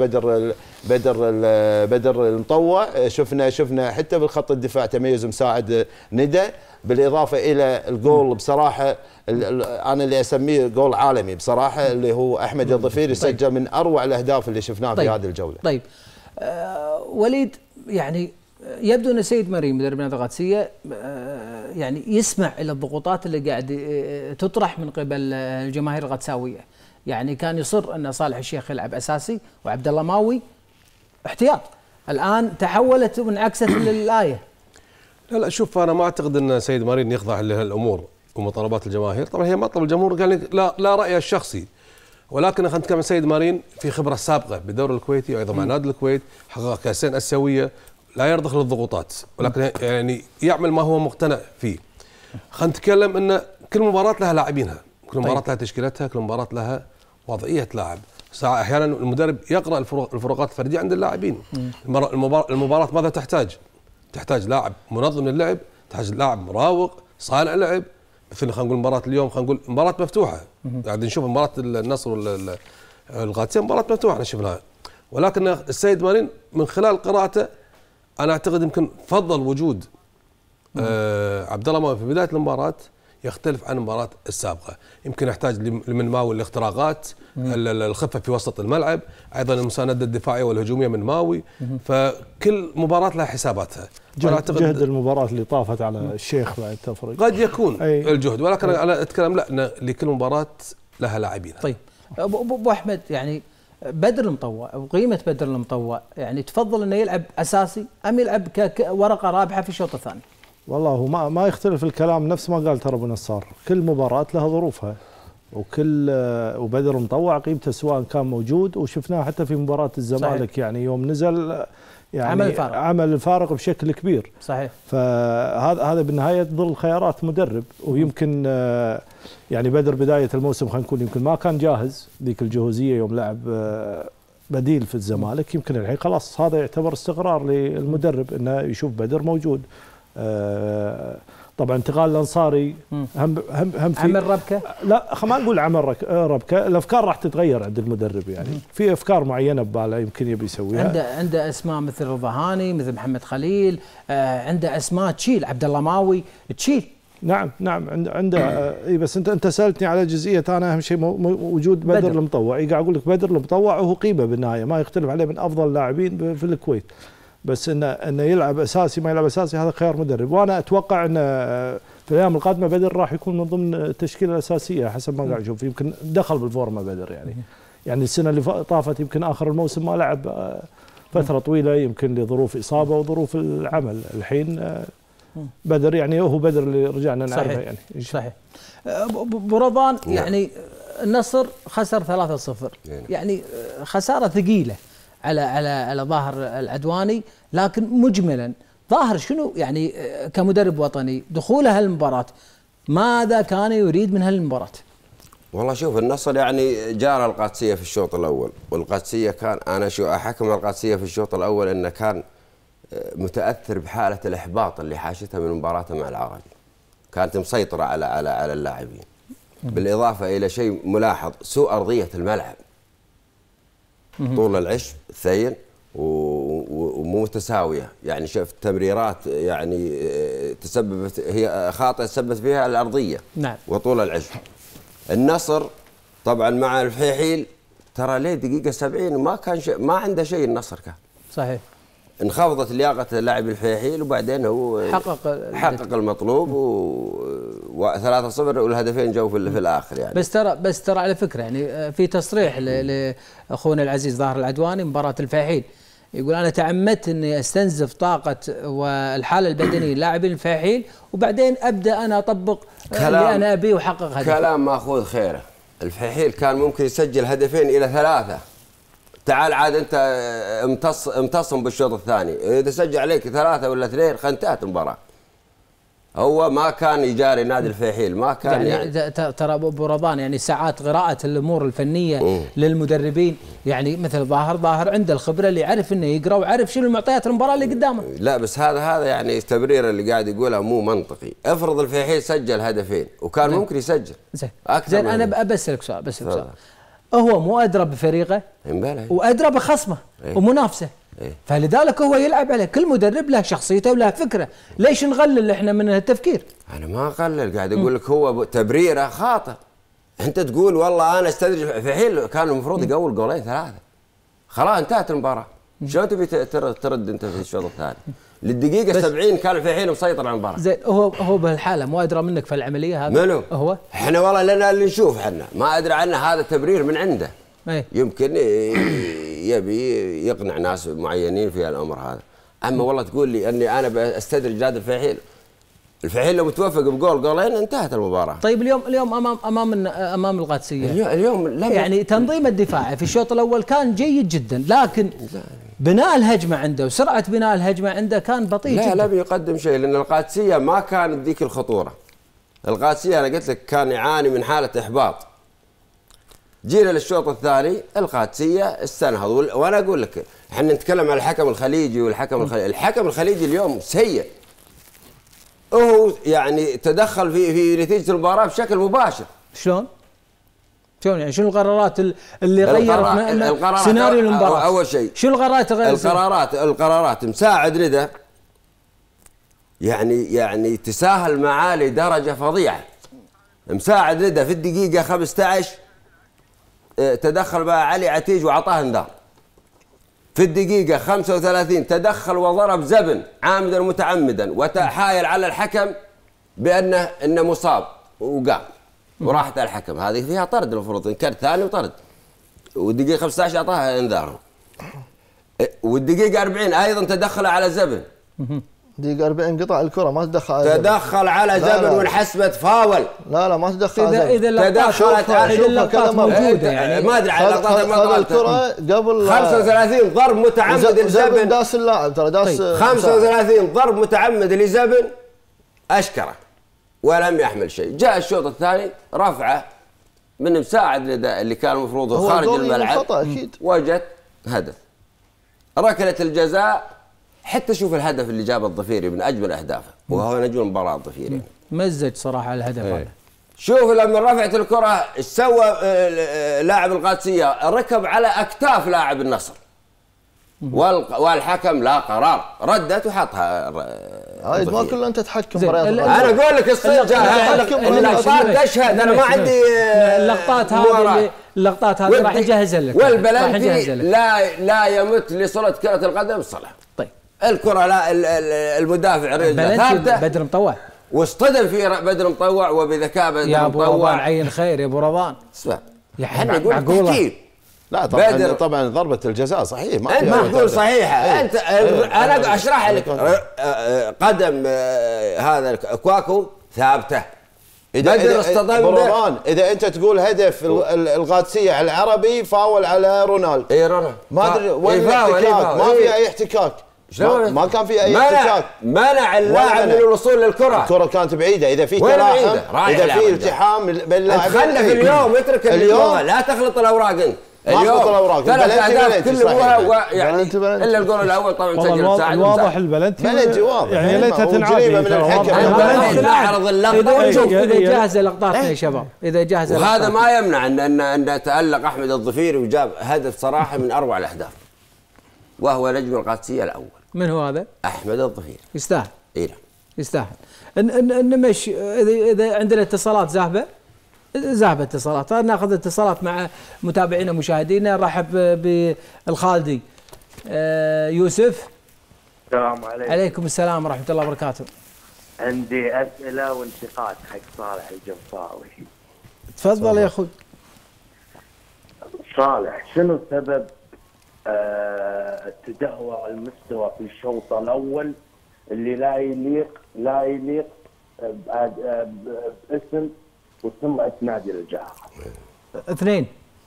بدر المطوع، شفنا حتى بالخط الدفاع تميز مساعد ندى، بالاضافه الى الجول بصراحه انا اللي اسميه جول عالمي بصراحه، اللي هو احمد الظفيري سجل من اروع الاهداف اللي شفناها في هذه الجوله. طيب وليد، يعني يبدو ان السيد مريم مدرب نادي القادسيه يعني يسمع الى الضغوطات اللي قاعد تطرح من قبل الجماهير القدساويه، يعني كان يصر ان صالح الشيخ يلعب اساسي وعبد الله ماوي احتياط، الان تحولت وانعكست للايه. لا شوف، انا ما اعتقد ان سيد مارين يخضع لهالامور ومطالبات الجماهير، طبعا هي مطلب الجمهور قال لا رايه الشخصي، ولكن خلينا نتكلم عن سيد مارين في خبره سابقه بالدوري الكويتي وايضا مع نادي الكويت، حقق كاسين اسيويه، لا يرضخ للضغوطات، ولكن يعني يعمل ما هو مقتنع فيه. خلينا نتكلم ان كل مباراه لها لاعبينها، كل مباراه لها تشكيلتها، كل مباراه لها وضعيه لاعب. احيانا المدرب يقرا الفروقات الفرديه عند اللاعبين. المباراه ماذا تحتاج؟ تحتاج لاعب منظم للعب، تحتاج لاعب مراوغ صانع لعب، مثل خلينا نقول مباراه اليوم، خلينا نقول مباراه مفتوحه، قاعد نشوف مباراه النصر والقادسيه مباراه مفتوحه احنا شفناها، ولكن السيد مارين من خلال قراءته انا اعتقد يمكن فضل وجود عبد الله ماوي في بدايه المباراه يختلف عن المباراه السابقه، يمكن يحتاج من ماوي الاختراقات، الخفه في وسط الملعب، ايضا المسانده الدفاعيه والهجوميه من ماوي، فكل مباراه لها حساباتها. جهد المباراه اللي طافت على الشيخ بعد تفرق قد يكون الجهد، ولكن انا اتكلم لا لكل مباراه لها لاعبين. طيب ابو احمد، يعني بدر المطوع وقيمه بدر المطوع، يعني تفضل انه يلعب اساسي ام يلعب كورقه رابحه في الشوط الثاني؟ والله هو ما يختلف الكلام، نفس ما قال ترى ابو نصار، كل مباراه لها ظروفها، وبدر المطوع قيمته سواء كان موجود، وشفناه حتى في مباراه الزمالك، يعني يوم نزل يعني عمل الفارق بشكل كبير. صحيح. فهذا بالنهايه ظل خيارات مدرب، ويمكن يعني بدر بدايه الموسم خلينا نقول يمكن ما كان جاهز ذيك الجهوزيه يوم لعب بديل في الزمالك، يمكن الحين خلاص هذا يعتبر استقرار للمدرب انه يشوف بدر موجود. طبعا انتقال الانصاري هم في عمل ربكه، لا ما نقول عمل ربكه، الافكار راح تتغير عند المدرب، يعني في افكار معينه بباله يمكن يبي يسويها. عنده اسماء مثل رضا هاني، مثل محمد خليل، عنده اسماء تشيل، عبد الله ماوي تشيل. نعم عنده بس انت سالتني على جزئيه، انا اهم شيء وجود بدر المطوع، قاعد اقول لك بدر المطوع وهو قيمه بالنهايه ما يختلف عليه، من افضل اللاعبين في الكويت، بس انه يلعب اساسي ما يلعب اساسي هذا خيار مدرب، وانا اتوقع ان في الايام القادمه بدر راح يكون من ضمن التشكيله الاساسيه حسب ما قاعد اشوف، يمكن دخل بالفورمه بدر، يعني السنه اللي طافت يمكن اخر الموسم ما لعب فتره طويله يمكن لظروف اصابه وظروف العمل، الحين بدر يعني هو بدر اللي رجعنا نعرفه. يعني صحيح. ابو رضوان، يعني النصر خسر 3-0، يعني خساره ثقيله على ظاهر العدواني، لكن مجملا ظاهر شنو يعني كمدرب وطني دخوله هالمباراه ماذا كان يريد من هالمباراة؟ والله شوف النصر يعني جار القادسية في الشوط الأول، والقادسية كان أنا أحكم القادسية في الشوط الأول أنه كان متأثر بحالة الإحباط اللي حاشتها من مباراته مع العربي. كانت مسيطرة على اللاعبين. بالإضافة إلى شيء ملاحظ، سوء أرضية الملعب. طول العشب ثين ومو متساوية، يعني شفت تمريرات يعني تسببت هي خاطئة تسببت فيها الأرضية. نعم. وطول العشب. النصر طبعا مع الفحيحيل ترى ليه دقيقة 70 ما كان ما عنده شيء النصر كان. صحيح. انخفضت لياقة لاعب الفحيحيل وبعدين هو حقق المطلوب و3-0 والهدفين جو في الآخر يعني. بس ترى على فكرة يعني في تصريح لأخونا العزيز ظاهر العدواني مباراة الفحيحيل، يقول أنا تعمدت أني أستنزف طاقة والحالة البدنية لاعبين الفحيحيل وبعدين أبدأ أنا أطبق اللي أنا أبيه وحقق هدف. كلام ماخوذ خيره. الفحيحيل كان ممكن يسجل هدفين إلى 3. تعال عاد أنت امتصم بالشوط الثاني، إذا سجل عليك 3 ولا 2 انتهت المباراة. هو ما كان يجاري نادي الفحيحيل، ما كان يعني ترى ابو رضان يعني ساعات قراءة الامور الفنية للمدربين، يعني مثل ظاهر عنده الخبرة اللي يعرف انه يقرا ويعرف شنو معطيات المباراة اللي قدامه. لا بس هذا يعني التبرير اللي قاعد يقوله مو منطقي. افرض الفحيحيل سجل هدفين وكان ممكن يسجل. زين انا بسألك سؤال، هو مو ادرى بفريقه وادرى بخصمه ومنافسه، فلذلك هو يلعب عليه. كل مدرب له شخصيته وله فكره، ليش نغلل احنا من التفكير؟ انا ما اقلل، قاعد اقول لك هو تبريره خاطئ. انت تقول والله انا استدرج في حين كان المفروض يقول 2 خلاص انتهت المباراه. شلون تبي ترد انت في الشوط الثاني؟ للدقيقه 70 كان في حين مسيطر على المباراه. زين هو بهالحاله مو ادرى منك في العمليه هذا؟ منو؟ هو احنا والله لنا اللي نشوف، احنا ما ادري عنه، هذا تبرير من عنده. يمكن يبي يقنع ناس معينين في الامر هذا. اما والله تقول لي اني انا بستدرج نادي الفحيحيل لو متوفق بجول 2 انتهت المباراه. طيب اليوم امام القادسيه اليوم يعني تنظيم الدفاعي في الشوط الاول كان جيد جدا، لكن بناء الهجمه عنده وسرعه بناء الهجمه عنده كان بطيء جدا. لا بيقدم شيء، لان القادسيه ما كانت ذيك الخطوره. القادسيه انا قلت لك كان يعاني من حاله احباط. جينا للشوط الثاني القادسيه استنهض، وانا اقول لك احنا نتكلم عن الحكم الخليجي الحكم الخليجي اليوم سيء. هو يعني تدخل في نتيجه المباراه بشكل مباشر. شلون يعني شنو القرارات اللي غيرت سيناريو المباراه؟ اول شيء شنو القرارات غير القرارات مساعد ندى يعني تساهل معالي درجه فظيعه. مساعد ندى في الدقيقه 15 تدخل بقى علي عتيج وعطاه انذار. في الدقيقة 35 تدخل وضرب زبن عامدا متعمدا وتحايل على الحكم بأنه مصاب وقام وراحت على الحكم. هذه فيها طرد المفروض، انكر ثاني وطرد. والدقيقة 15 أعطاها انذار. والدقيقة 40 أيضا تدخل على زبن. دقيقة 40 قطع الكرة ما تدخل على تدخل على زبن وانحسبت فاول. لا ما تدخل على زبن. إذا اللقطات موجودة يعني ما أدري على اللقطات ما الكرة قبل 35 ضرب متعمد لزبن. داس اللاعب ترى داس 35 ضرب متعمد لزبن أشكره ولم يحمل شيء. جاء الشوط الثاني رفعه من مساعد اللي كان المفروض خارج الملعب وجد هدف. ركلة الجزاء حتى شوف الهدف اللي جابه الظفيري من اجمل اهدافه، وهو نجم المباراه الظفيري. مزج صراحه الهدف هذا. شوف لما رفعت الكره ايش سوى لاعب القادسيه؟ ركب على اكتاف لاعب النصر. والحكم لا قرار، ردت وحطها. ما كله انت تحكم. انا اقول لك الصدق اللقطات تشهد. انا ما عندي اللقطات هذه راح يجهزها لك. والبلنتي لا يمت لصله كره القدم صلح. طيب الكره لا المدافع رجله ثابته. بدر مطوع واصطدم في بدر مطوع وبذكاء بدر مطوع. يا ابو رضوان عين خير يا ابو رضوان. اسمع احنا نقول تحكيم. لا طبعا ضربة الجزاء صحيح ما نقول صحيحه. انت انا اشرح لك قدم هذا كواكو ثابته. بدر اصطدم برضان. اذا انت تقول هدف القادسيه على العربي فاول على رونالدو. اي رونالدو ما ادري وين الاحتكاك، ما في اي احتكاك. ما كان في اي احتكاك، منع اللاعب من الوصول للكره، الكره كانت بعيده، اذا في تلاحم اذا في التحام بين اللاعبين خلنا في اليوم اترك اليوم لا تخلط الاوراق انت. اليوم ثلاث اهداف كلها يعني الا الجول الاول طبعا سجل ساعد. واضح البلنتي واضح يعني ليتها تنعاد من الحكم. نعرض اللقطه اذا جاهزه لقطاتنا يا شباب، اذا جاهزه. وهذا ما يمنع ان تالق احمد الظفيري وجاب هدف صراحه من اروع الاهداف، وهو نجم القادسيه الاول. من هو هذا؟ احمد الظفيري. يستاهل. اي نعم يستاهل. نمش اذا عندنا اتصالات ذهبت اتصالات، ناخذ اتصالات مع متابعينا ومشاهدينا. نرحب بالخالدي يوسف. السلام عليكم. عليكم السلام ورحمه الله وبركاته. عندي اسئله وانتقاد حق صالح الجمصاوي. تفضل يا اخوي. صالح، شنو سبب تدهور المستوى في الشوط الاول اللي لا يليق باسم وسمعة نادي الجهر؟ اثنين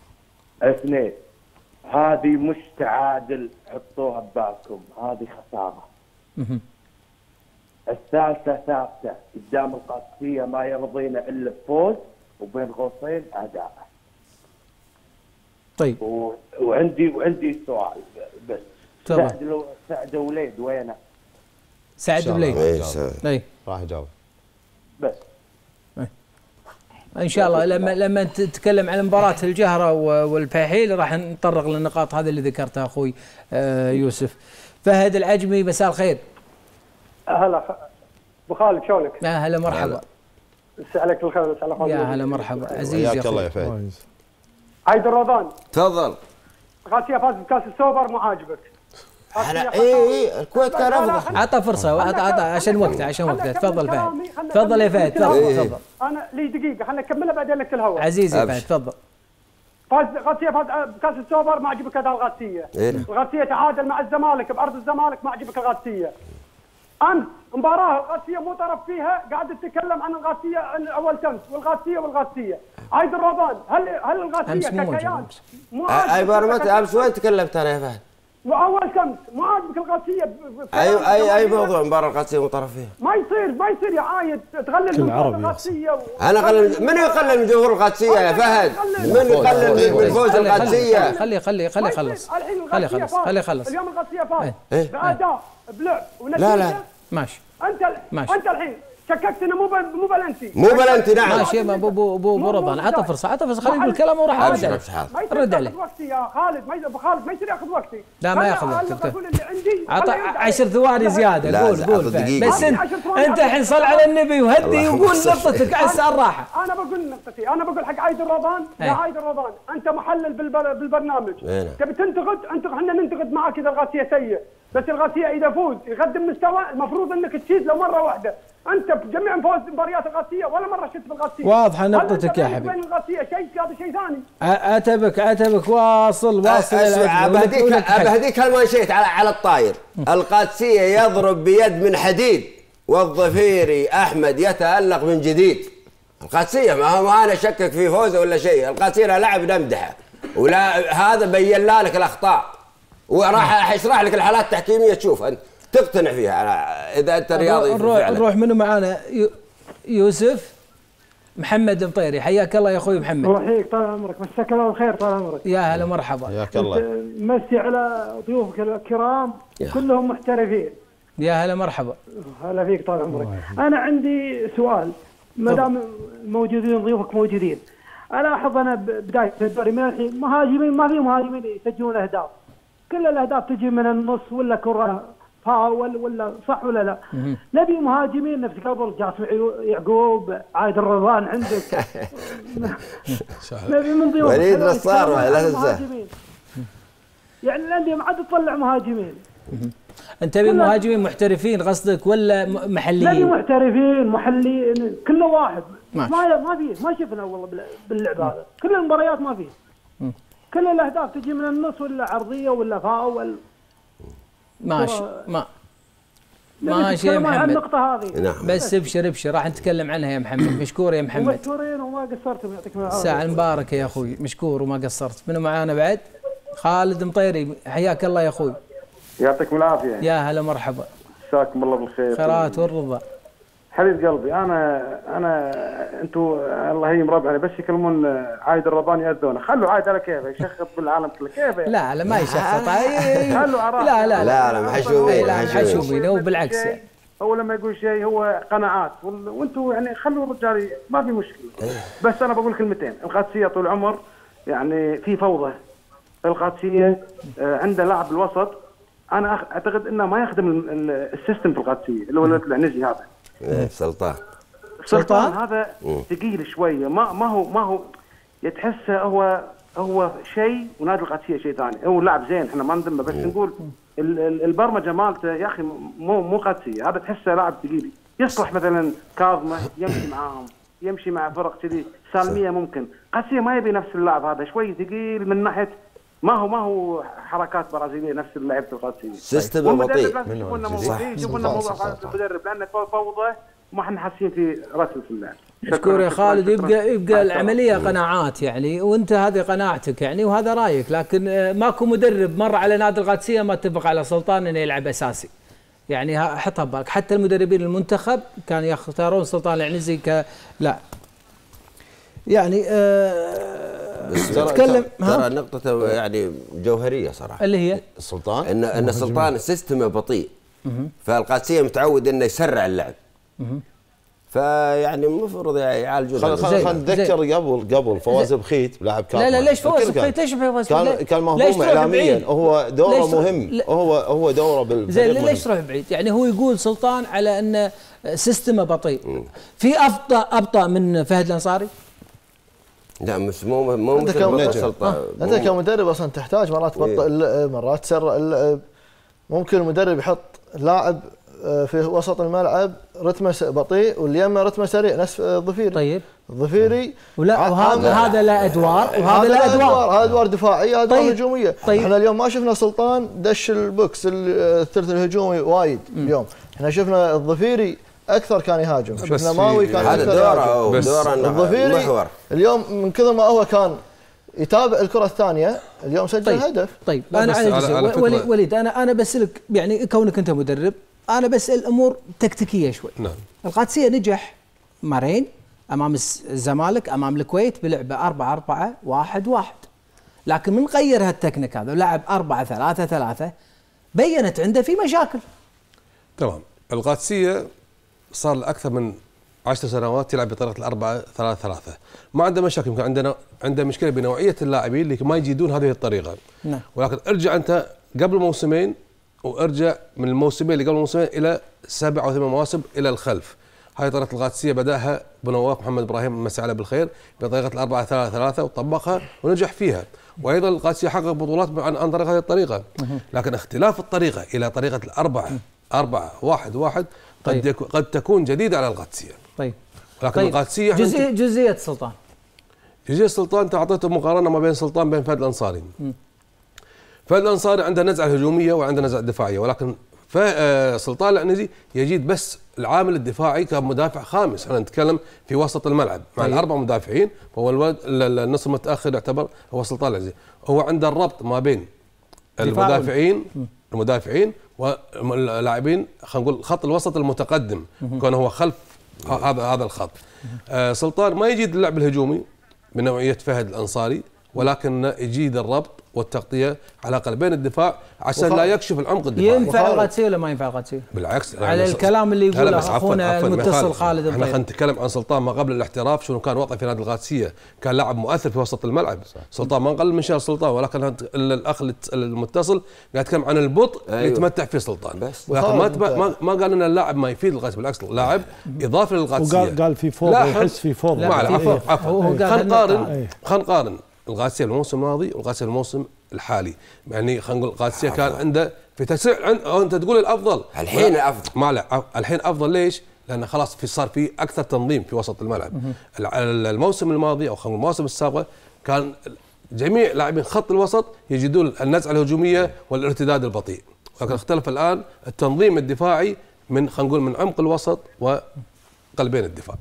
هذه مش تعادل، حطوها ببالكم، هذه خسارة. الثالثة ثابتة قدام القادسية، ما يرضينا إلا بفوز وبين قوسين أداء. طيب وعندي سؤال بس. سعد وليد وينه؟ سعد وليد اي راح يجاوب بس. ان شاء الله لما تتكلم عن مباراه الجهره والفحيل راح نتطرق للنقاط هذه اللي ذكرتها اخوي يوسف. فهد العجمي، مساء الخير. هلا ابو خالد، شلونك؟ هلا مرحبا. مساء عليك الخير. مساء الله. يا هلا مرحبا عزيزي. حياك الله يا فهد. عيد الرضان، تفضل. غاسيا فاز بكاس السوبر، مو عاجبك؟ اي الكويت كان افضل. عطى فرصه عشان وقته تفضل فهد. تفضل يا فهد. تفضل. انا لي دقيقه، خلينا نكملها بعدين لك الهواء. عزيزي فهد تفضل. غاسيا فاز بكاس السوبر، ما عجبك اداء الغاسيه. الغاسيه تعادل مع الزمالك بارض الزمالك، ما عجبك الغاسيه. امس مباراه الغاسيه مو طرف فيها، قاعد تتكلم عن الغاسيه اول تمس والغاسيه. عيد الرضان، هل الغاسيه ككيان اي برمت امس وين تكلمت انا يا فهد؟ واول تمس مو عاجبك الغاسيه؟ اي موضوع مباراه الغاسيه مو طرف فيها. ما يصير يا عايد تقلل من الغاسيه. انا من يقلل من جمهور الغاسيه يا فهد؟ من يقلل من فوز الغاسيه؟ خلي يخلص. اليوم الغاسيه فاز باداء بلعب ونتيجه. لا ماشي. انت الحين شككتنا مو بلنتي. نعم ماشي. ابو رضوان عطى فرصه خلينا نقول كلام وراح ارد عليه. وقتي يا خالد، ابو خالد ما يصير ياخذ وقتي. لا ما ياخذ وقتك. عطى 10 ثواني زياده. قول بس انت الحين صل على النبي وهدي وقول نقطتك على الساعه الراحه. انا بقول نقطتي، انا بقول حق عايد الرضان. يا عايد الرضان، انت محلل بالبرنامج، تبي تنتقد احنا ننتقد معك اذا الغاسيه سيء، بس الغاسيه اذا فوز يقدم مستوى المفروض انك تشيد له مره واحده. انت بجميع مباريات الغاسيه ولا مره شفت بالغاسيه؟ واضحه نقطتك يا حبيبي. بين الغاسيه هذا شيء ثاني. عتبك واصل بهديك هالمانشيت على الطاير. القادسيه يضرب بيد من حديد، والظفيري احمد يتالق من جديد. القادسيه ما انا اشكك في فوزه ولا شيء، القادسيه لاعب نمدحه، ولا هذا بين لك الاخطاء وراح يشرح لك الحالات التحكيميه تشوف انت تقتنع فيها اذا انت رياضي. نروح منه معانا يوسف محمد مطيري. حياك الله يا اخوي محمد. الله يحييك، طال عمرك، مساك الله بالخير، طال عمرك. يا هلا مرحبا. حياك الله. مسي على ضيوفك الكرام كلهم محترفين. يا هلا مرحبا. هلا فيك طال عمرك. انا عندي سؤال، ما دام موجودين ضيوفك موجودين، الاحظ انا بدايه الدوري من الحين مهاجمين، ما في مهاجمين يسجلون اهداف، كل الاهداف تجي من النص ولا كره فاول ولا صح ولا لا؟ نبي مهاجمين نفس قبل جاسم يعقوب، عايد الرضوان عندك. نبي من ضيوف وليد نصار لا تنساه. يعني الانديه ما عاد تطلع مهاجمين. انت تبي مهاجمين محترفين قصدك ولا محليين؟ نبي محترفين محليين، كل واحد. ما فيه، ما شفنا والله باللعب هذا، كل المباريات ما فيه. كل الاهداف تجي من النص ولا عرضيه ولا فاول. ماشي ماشي يا محمد. النقطة هذه نعم. بس ابشر راح نتكلم عنها يا محمد. مشكور يا محمد. مشكورين وما قصرتم، يعطيكم العافية. الساعة المباركة يا اخوي، مشكور وما قصرت. منو معانا بعد؟ خالد مطيري. حياك الله يا اخوي. يعطيكم العافيه. يا هلا مرحبا. مساكم الله بالخير. خيرات والرضا. حبيب قلبي انا انتم الله يهيم ربعنا بس يكلمون عايد الرباني ياذونه، خلوا عايد على كيفه يشخط بالعالم كله كيفه. لا ما يشخط. خلوا عراق. لا محشومين وبالعكس يعني. هو لما يقول شيء هو قناعات، وانتم يعني خلوا الرجال ما في مشكله. بس انا بقول كلمتين. القادسيه طول العمر يعني في فوضى. القادسيه عنده لاعب الوسط انا اعتقد انه ما يخدم السيستم في القادسيه اللي هو العنزي هذا. سلطان هذا ثقيل شويه، ما هو يتحسه هو شيء ونادي القادسيه شيء ثاني. هو لاعب زين احنا ما نذمه، بس نقول البرمجه مالته يا اخي مو قادسيه. هذا تحسه لاعب ثقيل يصلح مثلا كاظمه يمشي معاهم، يمشي مع فرق كذي سالميه. ممكن قادسيه ما يبي نفس اللاعب هذا، شوي ثقيل من ناحيه ما هو حركات برازيليه نفس لعيبه القادسيه. سيستم بطيء. شوفوا لنا موضوع المدرب لانه فوضى وما احنا حاسين في رسم في اللعب. مشكور يا خالد. يبقى العمليه قناعات يعني، وانت هذه قناعتك يعني وهذا رايك، لكن ماكو مدرب مر على نادي القادسيه ما اتفق على سلطان انه يلعب اساسي. يعني حطها ببالك، حتى المدربين المنتخب كانوا يختارون سلطان العنزي لا يعني تتكلم ترى نقطته يعني جوهريه صراحه اللي هي السلطان ان السلطان سيستمه بطيء، فالقادسيه متعود انه يسرع اللعب، فيعني المفروض يعالجون. خلينا نتذكر قبل فواز بخيت لاعب كاظمه. لا ليش فواز بخيت؟ ليش فواز بخيت؟ كان مهضوم اعلاميا، هو دوره مهم، هو دوره زين ليش تروح بعيد؟ يعني هو يقول سلطان على ان سيستمه بطيء. في ابطا من فهد الانصاري؟ لا مو انت كمدرب اصلا تحتاج مرات تبطئ، مرات تسرع. ممكن المدرب يحط لاعب في وسط الملعب رتمه بطيء واليمه رتمه سريع نفس الظفيري. طيب الظفيري وهذا لا ادوار وهذا لا ادوار، هذا ادوار دفاعيه، ادوار هجوميه. احنا اليوم ما شفنا سلطان دش البوكس الثلث الهجومي وايد. اليوم احنا شفنا الظفيري اكثر كان يهاجم، شفنا ماوي كان اكثر دوره الظفيري اليوم من كثر ما هو كان يتابع الكره الثانيه اليوم سجل هدف. طيب انا وليد انا بسالك يعني كونك انت مدرب، انا بسال امور تكتيكيه شوي. نعم. القادسيه نجح مرين امام الزمالك امام الكويت بلعبه 4-4-1-1، لكن من غير هالتكنيك هذا ولعب 4-3-3 بينت عنده في مشاكل. تمام. القادسيه صار له اكثر من 10 سنوات يلعب بطريقه 4-3-3، ما عنده مشاكل. يمكن عنده مشكله بنوعيه اللاعبين اللي ما يجيدون هذه الطريقه. نعم. ولكن ارجع انت قبل موسمين وارجع من الموسمين اللي قبل موسمين الى 7 أو 8 مواسم الى الخلف. هاي طريقه القادسيه بداها بنواف محمد ابراهيم مساء عليه بالخير بطريقه 4-3-3 وطبقها ونجح فيها، وايضا القادسيه حقق بطولات عن طريق هذه الطريقه. لكن اختلاف الطريقه الى طريقه 4-4-1-1 قد تكون جديده على القادسيه. طيب. لكن القادسيه جزئيه سلطان. جزئيه سلطان انت اعطيته مقارنه ما بين سلطان بين فهد الانصاري. فهد الانصاري عنده نزعه هجوميه وعنده نزعه دفاعيه، ولكن سلطان العنزي يجيد بس العامل الدفاعي كمدافع خامس. احنا نتكلم في وسط الملعب مع الاربع مدافعين، فهو النص المتاخر يعتبر هو سلطان العنزي. هو عنده الربط ما بين المدافعين واللاعبين، خلينا نقول خط الوسط المتقدم، كونه هو خلف هذا الخط. سلطان ما يجيد اللعب الهجومي من نوعيه فهد الانصاري، ولكن يجيد الربط والتغطيه على قلبين الدفاع عشان لا يكشف العمق الدفاعي. ينفع القادسيه ولا ما ينفع القادسيه؟ بالعكس على الكلام اللي يقوله اخونا المتصل خالد احنا خلينا نتكلم عن سلطان ما قبل الاحتراف شنو كان وضعه في نادي القادسيه، كان لاعب مؤثر في وسط الملعب. سلطان ما نقلل من شان سلطان، ولكن الاخ المتصل قاعد يتكلم عن البطء اللي يتمتع فيه سلطان، ولكن ما قال ان اللاعب ما يفيد القادسيه، بالعكس لاعب اضافه للقادسيه. وقال في فوضى، يحس في فوضى. عفوا خلينا نقارن القادسيه الموسم الماضي والقادسيه الموسم الحالي. يعني خلينا نقول القادسيه كان عنده في تسريع انت تقول الافضل، الحين الافضل. ما الحين افضل ليش؟ لان خلاص صار في اكثر تنظيم في وسط الملعب. الموسم الماضي او خلينا المواسم السابقه كان جميع لاعبين خط الوسط يجدون النزعه الهجوميه والارتداد البطيء، لكن اختلف الان التنظيم الدفاعي من خلينا نقول من عمق الوسط وقلبين الدفاع.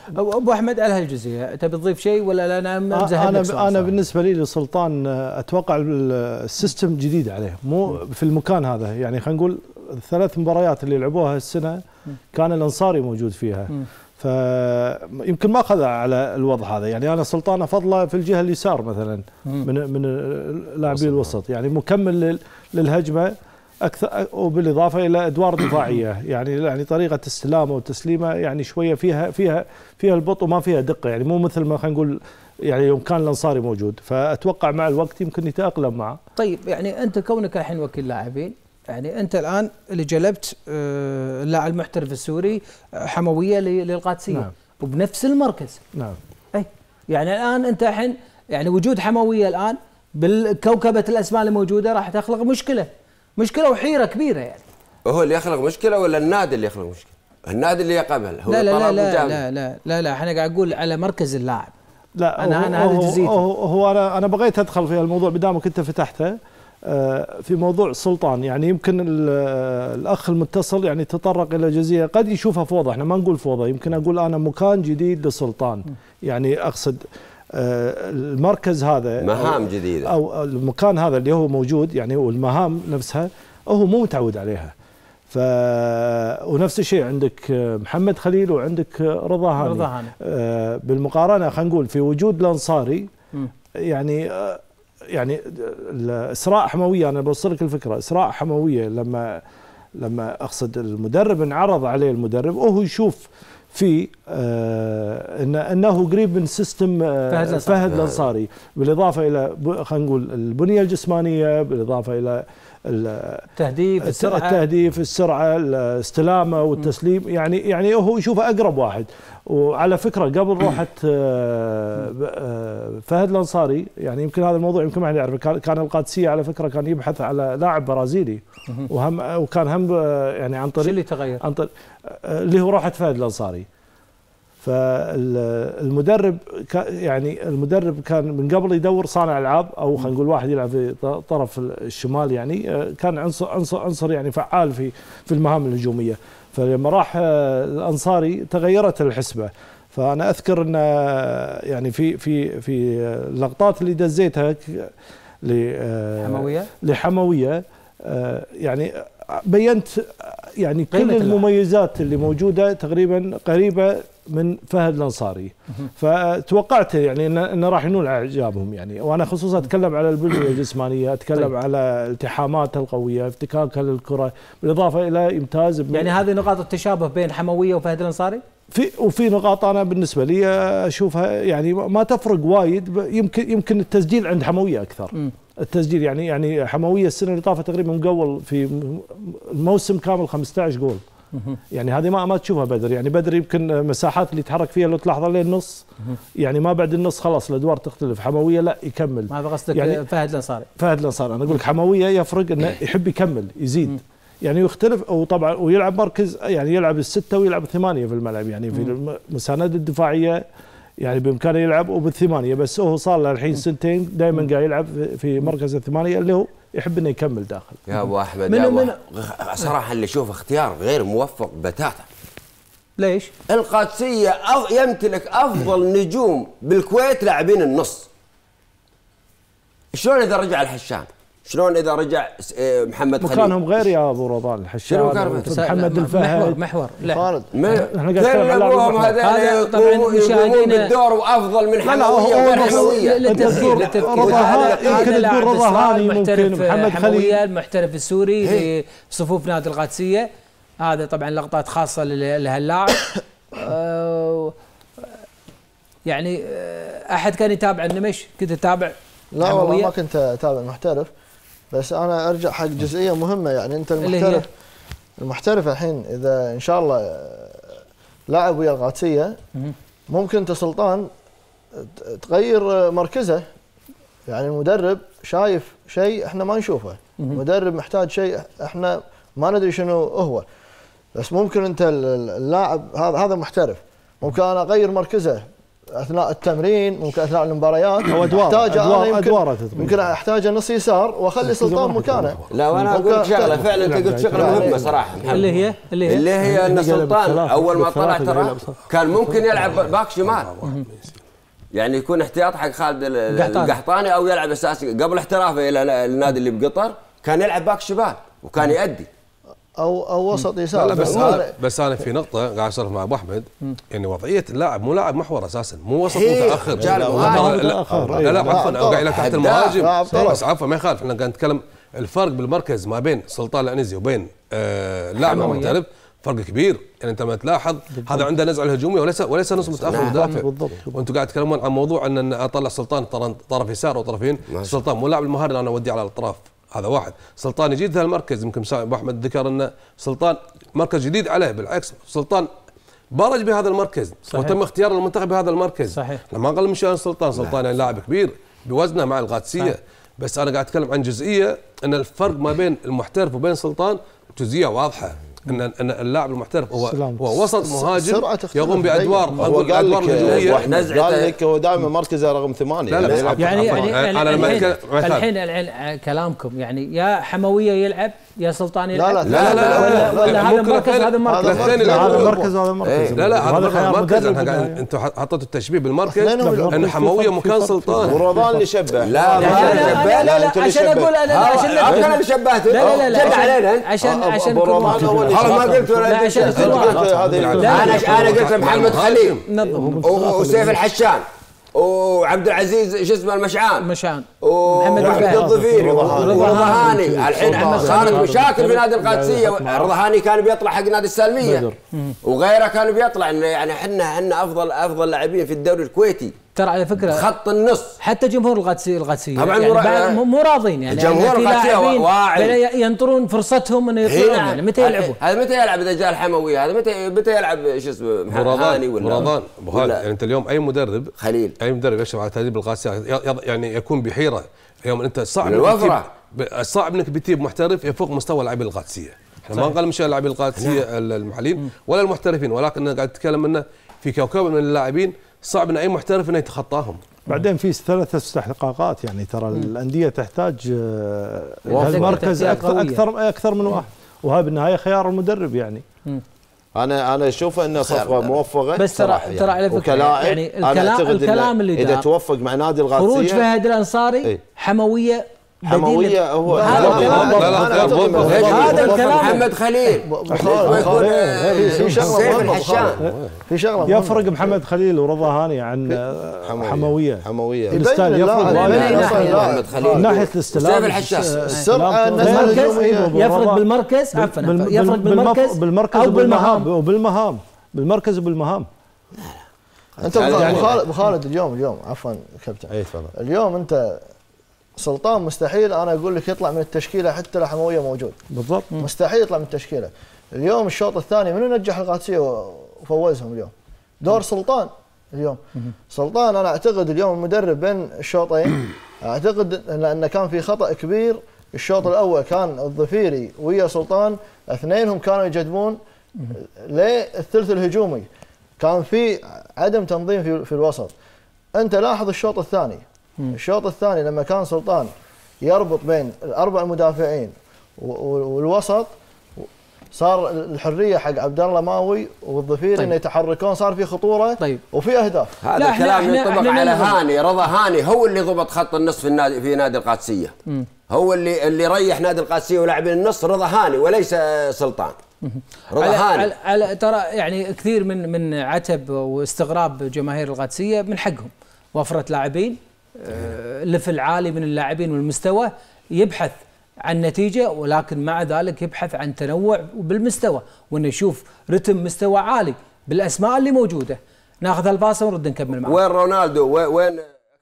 ابو احمد على هالجزئيه تبي تضيف شيء ولا انا مزهد لك؟ انا بالنسبه لي لسلطان اتوقع السيستم جديد عليه، مو في المكان هذا. يعني خلينا نقول 3 مباريات اللي لعبوها السنه كان الانصاري موجود فيها، فيمكن ما اخذ على الوضع هذا. يعني انا سلطان افضله في الجهه اليسار مثلا من لاعبي الوسط، يعني مكمل للهجمه اكثر، وبالاضافه الى ادوار دفاعيه. يعني طريقه استلامه وتسليمه يعني شويه فيها البطء وما فيها دقه، يعني مو مثل ما خلينا نقول يعني يوم كان الانصاري موجود، فاتوقع مع الوقت يمكن يتاقلم معه. طيب يعني انت كونك الحين وكيل لاعبين، يعني انت الان اللي جلبت اللاعب المحترف السوري حمويه للقادسيه، نعم. وبنفس المركز، نعم. اي يعني الان انت الحين يعني وجود حمويه الان بالكوكبه الاسماء الموجوده راح تخلق مشكله وحيره كبيره. يعني هو اللي يخلق مشكله ولا النادي اللي يخلق مشكله؟ النادي اللي يقبل هو لا لا لا لا لا لا لا احنا قاعد اقول على مركز اللاعب. لا انا هذه جزئيتي. هو انا بغيت ادخل في الموضوع بدامك انت فتحته في موضوع سلطان. يعني يمكن الاخ المتصل يعني تطرق الى جزئيه قد يشوفها فوضى، احنا ما نقول فوضى، يمكن اقول انا مكان جديد لسلطان. يعني اقصد المركز هذا مهام جديده او المكان هذا اللي هو موجود، يعني والمهام نفسها هو مو متعود عليها. ونفس الشيء عندك محمد خليل وعندك رضا هاني. بالمقارنه خلينا نقول في وجود الانصاري يعني اسراء حمويه، انا بوصل لك الفكره، اسراء حمويه لما اقصد المدرب انعرض عليه المدرب وهو يشوف في انه قريب من سيستم فهد الانصاري، بالاضافه الى خلينا نقول البنيه الجسمانيه، بالاضافه الى التهديف، السرعه، الاستلامه والتسليم. يعني هو يشوفه اقرب واحد. وعلى فكره قبل روحه فهد الانصاري، يعني يمكن هذا الموضوع يمكن ما حد يعرف، كان القادسيه على فكره كان يبحث على لاعب برازيلي، وكان هم يعني عن طريق شو اللي تغير؟ عن طريق اللي هو روحه فهد الانصاري. فالمدرب المدرب كان من قبل يدور صانع العاب، او خلينا نقول واحد يلعب في طرف الشمال، يعني كان عنصر يعني فعال في المهام الهجوميه. فلما راح الانصاري تغيرت الحسبه. فانا اذكر ان يعني في اللقطات اللي دزيتها لحمويه يعني بينت يعني كل المميزات اللي موجوده تقريبا قريبه من فهد الانصاري. فتوقعت يعني انه راح ينول اعجابهم. يعني وانا خصوصا اتكلم على البنيه الجسمانيه، اتكلم على التحاماته القويه، افتكاكها للكره، بالاضافه الى يمتاز يعني هذه نقاط التشابه بين حمويه وفهد الانصاري. وفي نقاط انا بالنسبه لي اشوفها يعني ما تفرق وايد. يمكن التسجيل عند حمويه اكثر. التسجيل يعني حمويه السنه اللي طافت تقريبا مقول في الموسم كامل 15 جول. يعني هذه ما تشوفها بدر. يعني بدر يمكن مساحات اللي يتحرك فيها لو تلاحظ عليه النص، يعني ما بعد النص خلاص الادوار تختلف. حمويه لا يكمل. هذا قصدك يعني فهد الانصاري انا اقول لك حمويه يفرق انه يحب يكمل يزيد. يعني يختلف. وطبعا ويلعب مركز، يعني يلعب الستة ويلعب الثمانية في الملعب. يعني في المساندة الدفاعية يعني بامكانه يلعب وبالثمانيه، بس هو صار له الحين سنتين دائما قاعد يلعب في مركز الثمانيه اللي هو يحب انه يكمل داخل. يا ابو احمد صراحه اللي اشوف اختيار غير موفق بتاتا. ليش؟ القادسيه يمتلك افضل نجوم بالكويت لاعبين النص. شلون اذا رجع الحشام؟ شلون اذا رجع محمد خليل؟ مكانهم غير يا ابو رضوان الحشام، محمد الفهد، محور لا احنا كلهم هذول طبعا مشاهدين بالدور وافضل من حمويه وحمويه. للتذكير يمكن تقول رضا هاني، ممكن محمد خليل المحترف السوري في صفوف نادي القادسيه. هذا طبعا لقطات خاصه لهاللاعب. يعني احد كان يتابع النمش؟ كنت اتابع؟ لا والله ما كنت اتابع المحترف، بس انا ارجع حق جزئيه مهمه. يعني انت المحترف الحين اذا ان شاء الله لاعب ويا القادسيه، ممكن انت سلطان تغير مركزه. يعني المدرب شايف شيء احنا ما نشوفه، المدرب محتاج شيء احنا ما ندري شنو هو، بس ممكن انت اللاعب هذا محترف، ممكن انا اغير مركزه اثناء التمرين، ممكن اثناء المباريات او ادوار يمكن احتاج نص يسار واخلي سلطان مكانه. لا وانا اقول شغله فعلا، انت قلت شغله مهمه صراحه اللي هي ان سلطان اول ما طلع ترى كان ممكن يلعب باك شمال، يعني يكون احتياط حق خالد القحطاني او يلعب اساسي قبل احترافه الى النادي اللي بقطر، كان يلعب باك شمال وكان يؤدي او وسط يسار. لا بس انا في نقطه قاعد اسولف مع ابو احمد، يعني وضعيه اللاعب مو لاعب محور اساسا، مو وسط متاخر. لا عفوا قاعد يلعب تحت المهاجم، بس عفوا ما يخالف. احنا قاعد نتكلم الفرق بالمركز ما بين سلطان العنزي وبين لاعب محترف فرق كبير. يعني انت ما تلاحظ هذا عنده نزعه الهجوميه وليس نص متاخر مدافع. وانتم قاعد تتكلمون عن موضوع ان اطلع سلطان طرف يسار وطرفين. سلطان مو لاعب المهاري اللي انا اوديه على الاطراف، هذا واحد. سلطان يجيد ذا المركز، يمكن ابو احمد ذكر ان سلطان مركز جديد عليه، بالعكس سلطان برج بهذا المركز وتم اختيار المنتخب بهذا المركز. صحيح. ما قال من شان سلطان يعني لاعب كبير بوزنه مع القادسيه. بس انا قاعد اتكلم عن جزئيه ان الفرق ما بين المحترف وبين سلطان جزئيه واضحه، ان اللاعب المحترف هو وسط مهاجم يقوم بادوار هجوميه. قال لك هو دائما مركزه رقم 8. يعني انا لما الحين كلامكم يعني يا حمويه يلعب يا سلطان يلعب. لا هذا مركز هذا مركز هذا مركز هذا مركز. لا هذا مركز. انتم حطيتوا التشبيه بالمركز ان حمويه مكان سلطان ورمضان اللي شبه. لا عشان اقول انا اللي شبهته. لا علينا عشان رمضان هو اللي ما قلت ولا انا قلت محمد خليل وسيف الحشان وعبد العزيز شو اسمه المشعان ومحمد الظفيري ورضا هاني. الحين صارت مشاكل في نادي القادسيه. رضا هاني كان بيطلع حق نادي السالميه وغيره كانوا بيطلع. يعني احنا افضل لاعبين في الدوري الكويتي ترى على فكره خط النص. حتى جمهور القادسيه طبعا يعني مو راضين. يعني جمهور القادسيه واعي ينطرون فرصتهم انه يطلعون. يعني متى يلعبوا؟ هذا متى يلعب اذا جاء الحمويه؟ هذا متى يلعب شو اسمه هاني ولا رمضان يعني انت اليوم اي مدرب خليل يشرف على تدريب القادسيه يعني يكون بحيره. اليوم انت صعب انك بتجيب محترف يفوق مستوى لاعبي القادسيه. احنا ما نقول مش لاعبي القادسيه المحليين ولا المحترفين، ولكن انا قاعد اتكلم انه في كوكب من اللاعبين صعب ان اي محترف انه يتخطاهم. بعدين في 3 استحقاقات، يعني ترى الانديه تحتاج المركز اكثر من واحد، وهذا بالنهايه خيار المدرب. يعني انا اشوف انه صفقه موفقه. بس ترى على فكره يعني الكلام اللي اذا توفق مع نادي القادسيه خروج فهد الانصاري حمويه هو هذا الكلام محمد خليل في شغله يفرق محمد خليل ورضا هاني عن حمويه الاستاذ محمد خليل من ناحيه الاستلام السرعه يفرق بالمركز يفرق بالمركز وبالمهام بالمركز وبالمهام. انت ابو خالد اليوم عفوا كابتن اليوم انت سلطان مستحيل انا اقول لك يطلع من التشكيله حتى لو حمويه موجود. بالضبط مستحيل يطلع من التشكيله. اليوم الشوط الثاني من نجح القادسيه وفوزهم اليوم؟ دور سلطان اليوم. سلطان انا اعتقد اليوم المدرب بين الشوطين اعتقد ان كان في خطا كبير. الشوط الاول كان الظفيري ويا سلطان اثنينهم كانوا يجذبون للثلث الهجومي، كان في عدم تنظيم في الوسط. انت لاحظ الشوط الثاني لما كان سلطان يربط بين الاربع المدافعين والوسط صار الحريه حق عبد الله ماوي والظفيري انه يتحركون، صار في خطوره وفي اهداف. هذا الكلام ينطبق على هاني. رضا هاني هو اللي ضبط خط النص في نادي القادسيه. هو اللي ريح نادي القادسيه ولاعبين النص رضا هاني وليس سلطان. رضا هاني ترى يعني كثير من عتب واستغراب جماهير القادسيه من حقهم. وفره لاعبين ليفل عالي من اللاعبين والمستوى، يبحث عن نتيجه، ولكن مع ذلك يبحث عن تنوع بالمستوى، وانه يشوف رتم مستوى عالي بالاسماء اللي موجوده. ناخذ الفاصل ونرد نكمل معه. وين رونالدو؟ وين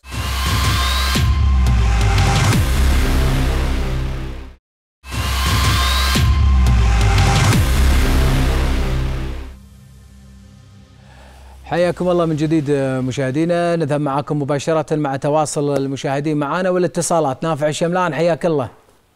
حياكم الله من جديد مشاهدينا. نذهب معكم مباشرة مع تواصل المشاهدين معنا والاتصالات. نافع الشملان حياك الله.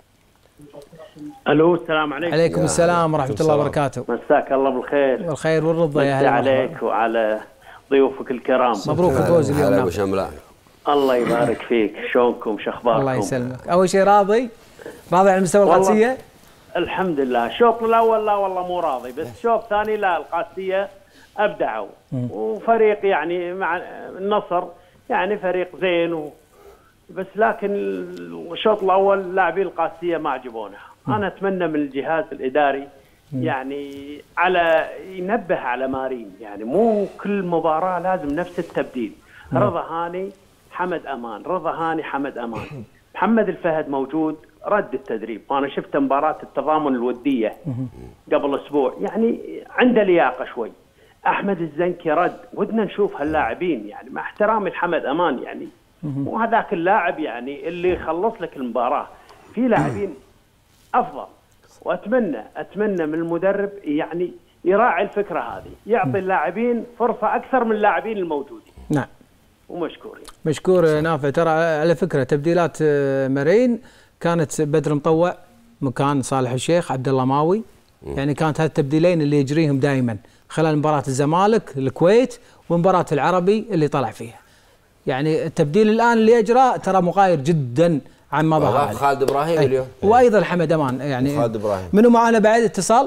الو السلام عليكم. عليكم السلام ورحمة الله وبركاته. مساك الله بالخير. والخير والرضا يا هلا عليك وعلى ضيوفك الكرام. مبروك الفوز اليوم. هلا ابو شملان. الله يبارك فيك، شلونكم؟ شخباركم؟ الله يسلمك. اول شيء راضي على مستوى القادسيه؟ الحمد لله. الشوط الاول لا والله مو راضي، بس الشوط الثاني لا، القادسيه ابدعوا، وفريق يعني مع النصر يعني فريق زين بس لكن الشوط الاول لاعبين القادسيه ما عجبونا. انا اتمنى من الجهاز الاداري يعني على ينبه على مارين، يعني مو كل مباراه لازم نفس التبديل. رضا هاني حمد امان، رضا هاني حمد امان، محمد الفهد موجود رد التدريب، وانا شفت مباراه التضامن الوديه قبل اسبوع يعني عنده لياقه شوي. احمد الزنكي رد، ودنا نشوف هاللاعبين يعني مع احترامي لحمد امان يعني مو هذاك اللاعب يعني اللي يخلص لك المباراه، في لاعبين افضل. واتمنى من المدرب يعني يراعي الفكره هذه، يعطي اللاعبين فرصه اكثر من اللاعبين الموجودين. نعم. ومشكورين. مشكور نافع. ترى على فكره تبديلات مارين كانت بدر مطوع مكان صالح الشيخ، عبد الله ماوي، يعني كانت هذه التبديلين اللي يجريهم دائما خلال مباراه الزمالك الكويت ومباراه العربي اللي طلع فيها. يعني التبديل الان اللي يجرى ترى مغاير جدا عن ما ظهر عليه. خالد ابراهيم اليوم وايضا حمد امان يعني. خالد ابراهيم. منو معنا بعد اتصال؟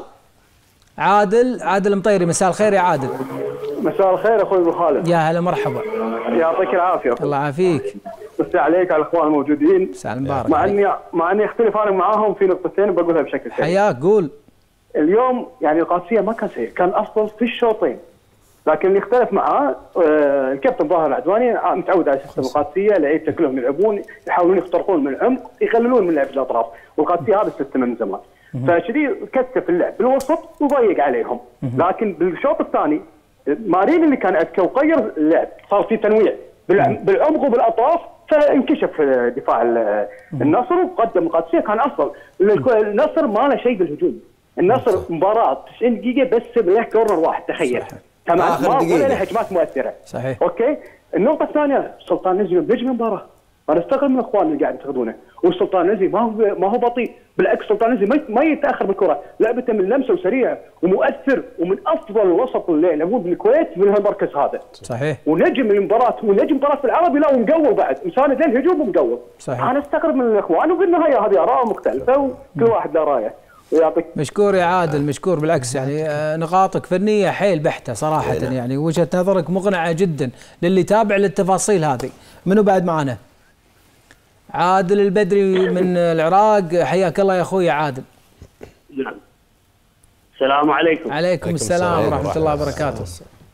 عادل مطيري. مساء الخير يا عادل. مساء الخير اخوي ابو خالد. يا هلا مرحبا. يعطيك العافيه. الله يعافيك. مساء عليك على الاخوان الموجودين. مساء المبارك. مع اني اختلف انا معاهم في نقطتين بقولها بشكل سريع. حياك. قول. اليوم يعني القادسيه ما كان سيء، كان افضل في الشوطين، لكن اللي اختلف معاه الكابتن ظاهر العدواني متعود على سيستم القادسيه، لعيبته كلهم يلعبون يحاولون يخترقون من العمق، يقللون من لعب الاطراف، والقادسيه هذا السيستم من زمان. فشديد كثف اللعب بالوسط وضيق عليهم، لكن بالشوط الثاني مارين اللي كان اذكى وغير اللعب، صار في تنويع بالعمق وبالاطراف، فانكشف دفاع النصر وقدم القادسيه كان افضل. النصر ما له شيء بالهجوم، النصر مباراه 90 دقيقه بس له كورنر واحد، تخيل. تمام. ما ولا هجمات مؤثره. صحيح. اوكي. النقطه الثانيه، سلطان نزي بنجم المباراه، انا استغرب من الاخوان اللي قاعد ينتقدونه، والسلطان نزي ما هو بطيء، بالعكس سلطان نزي ما يتاخر بالكره، لعبته من لمسه وسريع ومؤثر، ومن افضل الوسط اللي يلعبون بالكويت من هالمركز هذا. صحيح. ونجم المباراه، ونجم مباراه في العربي، لا ومقوي بعد، مساند للهجوم ومقوي. صحيح. انا استغرب من الاخوان، وفي النهايه هذه اراء مختلفه وكل واحد له رايه. ويعطيك. مشكور يا عادل، مشكور. بالعكس يعني نقاطك فنيه حيل بحته صراحه، يعني وجهه نظرك مقنعه جدا للي يتابع للتفاصيل هذه. منو بعد معنا؟ عادل البدري من العراق. حياك الله يا اخوي عادل. نعم. السلام عليكم. عليكم السلام ورحمه الله وبركاته.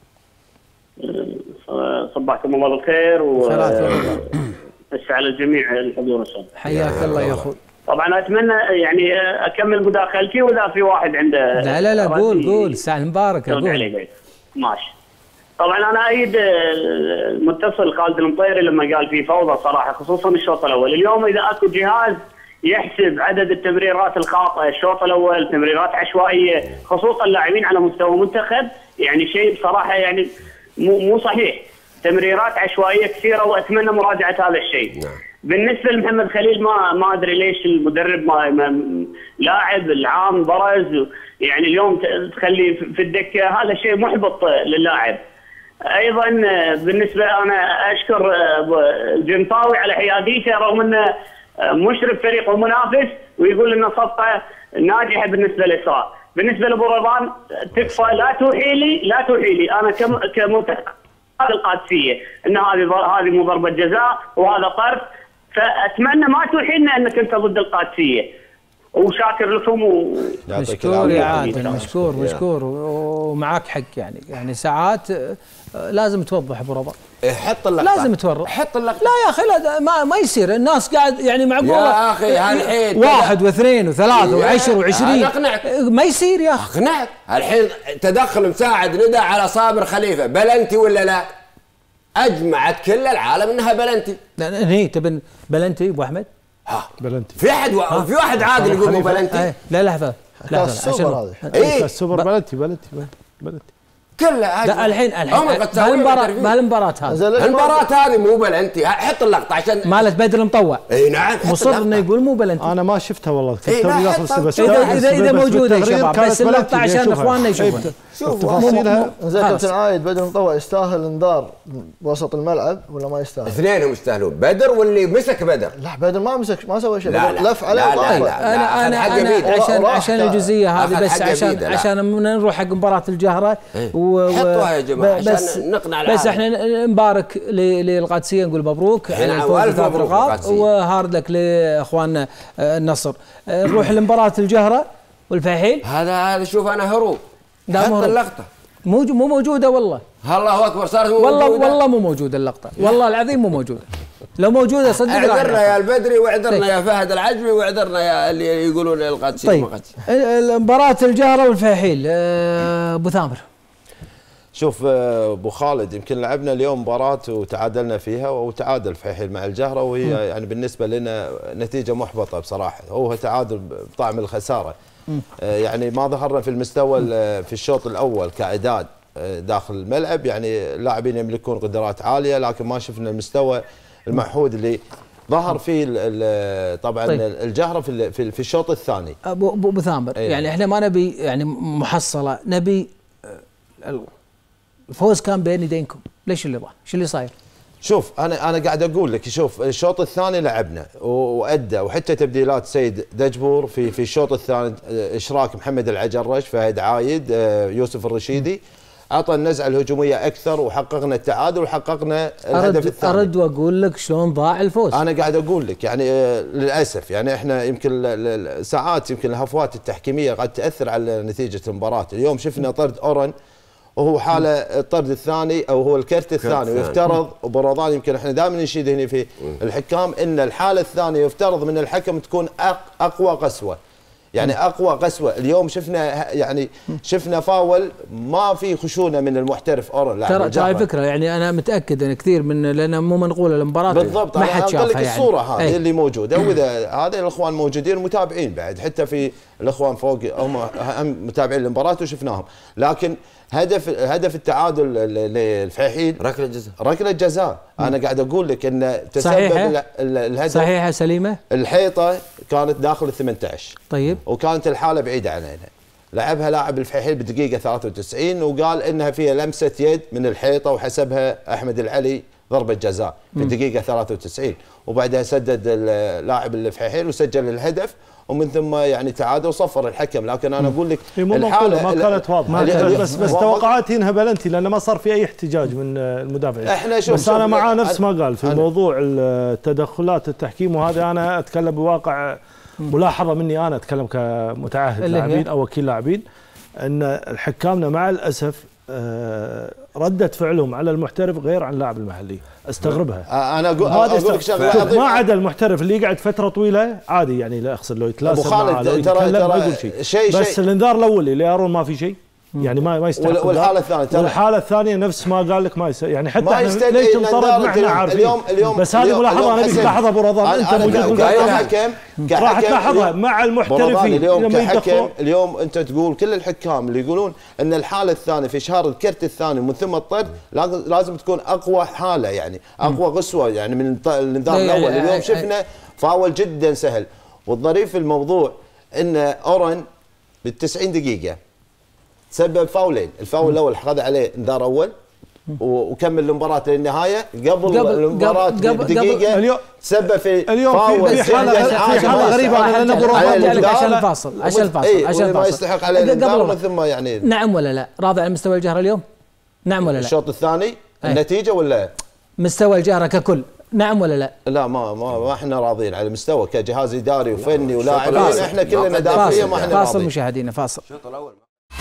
صبحكم الله بالخير ومسي على الجميع الحضور الصبح. حياك الله يا اخوي. طبعا اتمنى يعني اكمل مداخلتي، واذا في واحد عنده لا قول الساعه المباركه قول. ماشي. طبعا انا ايد المتصل خالد المطيري لما قال في فوضى صراحه، خصوصا الشوط الاول. اليوم اذا اكو جهاز يحسب عدد التمريرات الخاطئه الشوط الاول، تمريرات عشوائيه، خصوصا اللاعبين على مستوى منتخب، يعني شيء بصراحه يعني مو صحيح. تمريرات عشوائيه كثيره، واتمنى مراجعه هذا الشيء. بالنسبه لمحمد خليل ما ادري ليش المدرب ما لاعب العام برز، يعني اليوم تخليه في الدكه، هذا شيء محبط للاعب. ايضا بالنسبه انا اشكر الجنطاوي على حياديته، رغم انه مشرف فريق ومنافس، ويقول انه صفقه ناجحه بالنسبه لإسراء. بالنسبه لابو رضوان تكفى، لا توحي لي انا كمنتخب هذه القادسيه ان هذه مو ضربه جزاء وهذا طرد، فاتمنى ما توحي لنا انك انت ضد القادسيه. وشاكر لكم مشكور يا عادل. مشكور ومعاك حق. يعني ساعات لازم توضح ابو رضا. حط اللقطه، لازم تورط. حط اللقطه. لا يا اخي ما يصير. الناس قاعد يعني معقوله يا اخي هالحين 1 و2 و3 و10 و20 اقنعك. ما يصير يا اخي. اقنعك. الحين تدخل مساعد ندى على صابر خليفه، بلنتي ولا لا؟ اجمعت كل العالم انها بلنتي. لا هي تبن بلنتي ابو احمد. بلنتي. في واحد عاقل يقول مو بلنتي. لا لحظه السوبر هذا. السوبر بلنتي. كلها الحين بهالمباراة هذه المباراة هذه مو بلنتي، حط اللقطة عشان مالت بدر المطوع. اي نعم مصر انه يقول مو بلنتي. انا ما شفتها والله في التقرير بس اذا موجودة يا شباب، بس اللقطة عشان اخواننا يشوفون. تفاصيلها. زين كابتن عايد، بدر المطوع يستاهل انذار وسط الملعب ولا ما يستاهل؟ اثنينهم يستاهلون، بدر واللي مسك بدر. لا بدر ما مسك، ما سوى شيء، لف عليه. انا عشان الجزئيه هذه بس عشان نروح حق مباراه الجهره حطوها يا جماعه عشان نقنع العالم. بس احنا نبارك للقادسيه، نقول مبروك على الفوز بثلاث نقاط، وهارد لك لاخواننا النصر. نروح لمباراه الجهره والفحيل. هذا شوف انا هروب. حط اللقطه مو موجوده والله. الله اكبر صارت والله مو موجوده اللقطه، والله العظيم مو موجوده. لو موجوده صدق اعذرنا يا البدري واعذرنا يا فهد العجمي واعذرنا يا اللي يقولون القادسيه. طيب مباراه الجهره والفحيل، ابو ثامر. شوف ابو خالد، يمكن لعبنا اليوم مباراه وتعادلنا فيها، وتعادل الفحيل مع الجهره، وهي يعني بالنسبه لنا نتيجه محبطه بصراحه، هو تعادل بطعم الخساره. يعني ما ظهرنا في المستوى في الشوط الاول كاعداد داخل الملعب، يعني اللاعبين يملكون قدرات عاليه، لكن ما شفنا المستوى المعهود اللي ظهر فيه طبعا طيب. الجهره في الشوط الثاني. ابو ثامر، يعني احنا ما نبي يعني محصله، نبي الفوز كان بين يدينكم، ليش اللي ضاع؟ شو اللي صاير؟ شوف انا قاعد اقول لك، شوف الشوط الثاني لعبنا وادى، وحتى تبديلات سيد دجبور في الشوط الثاني، اشراك محمد العجرش، فهد عايد، يوسف الرشيدي، اعطى النزعه الهجوميه اكثر، وحققنا التعادل وحققنا الهدف الثاني. ارد واقول لك شلون ضاع الفوز. انا قاعد اقول لك يعني للاسف، يعني احنا يمكن ساعات يمكن الهفوات التحكيميه قد تاثر على نتيجه المباراه. اليوم شفنا طرد اورن وهو حاله الطرد الثاني او هو الكرت الثاني، ويفترض وبرضان، يمكن احنا دائما نشيد هنا في الحكام ان الحاله الثانيه يفترض من الحكم تكون اقوى قسوه، يعني اقوى قسوه. اليوم شفنا فاول ما في خشونه من المحترف اورن. ترى الفكره يعني انا متاكد ان كثير من، لان مو منقوله المباراه بالضبط، ما حد شافها يعني الصوره هذه اللي موجوده، واذا هذا الاخوان موجودين ومتابعين بعد، حتى في الاخوان فوق هم متابعين المباراه وشفناهم، لكن هدف التعادل للفحيل ركله جزاء. انا قاعد اقول لك ان تسبب الهدف. صحيحه سليمه. الحيطه كانت داخل ال 18. طيب. وكانت الحاله بعيده علينا. لعبها لاعب الفحيل بالدقيقه 93 وقال انها فيها لمسه يد من الحيطه، وحسبها احمد العلي ضربه جزاء في الدقيقه 93، وبعدها سدد اللاعب الفحيل وسجل الهدف، ومن ثم يعني تعادل وصفر الحكم. لكن انا اقول لك الحاله ما كانت واضحه، بس توقعاتي انها بلنتي، لان ما صار في اي احتجاج من المدافع. احنا شوف بس انا مع نفس ما قال في موضوع التدخلات التحكيم، وهذا انا اتكلم بواقع ملاحظه مني، انا اتكلم كمتعهد لاعبين او وكيل لاعبين، ان الحكامنا مع الاسف ردة فعلهم على المحترف غير عن اللاعب المحلي، استغربها. انا اقول لك شغله، ما عدا المحترف اللي يقعد فتره طويله عادي، يعني لا اقصد لو يتلاسى معه لو يتكلم ما يقول شيء، بس الانذار الاول اللي يرون ما في شيء، يعني ما يستحق. والحاله الثانيه نفس ما قال لك ما يعني حتى ما ليش انطرد ما احنا عارفين. بس هذه ملاحظه انا ابيك تلاحظها ابو رضوان، انت موجود كحكم راح تلاحظها مع المحترفين اليوم كحكم. اليوم انت تقول كل الحكام اللي يقولون ان الحاله الثانيه في اشهار الكرت الثاني ومن ثم الطرد لازم تكون اقوى حاله، يعني اقوى قسوه يعني من الانذار الاول. اليوم شفنا فاول جدا سهل، والظريف في الموضوع ان اورن بال90 دقيقه تسبب فاولين، الفاول الاول اخذ عليه انذار اول وكمل المباراه للنهايه، قبل المباراه بدقيقه تسبب في فاول. في حاله غريبه لان ابو رضوان عشان الفاصل ما يستحق عليه الانذار، ومن ثم يعني نعم ولا لا راضي على مستوى الجهره اليوم؟ نعم ولا لا؟ الشوط الثاني النتيجه ولا مستوى الجهره ككل؟ نعم ولا لا؟ لا ما احنا راضيين على المستوى كجهاز اداري وفني ولاعبين، احنا كلنا دافعين ما احنا فاصل مشاهدينا، فاصل. الشوط الاول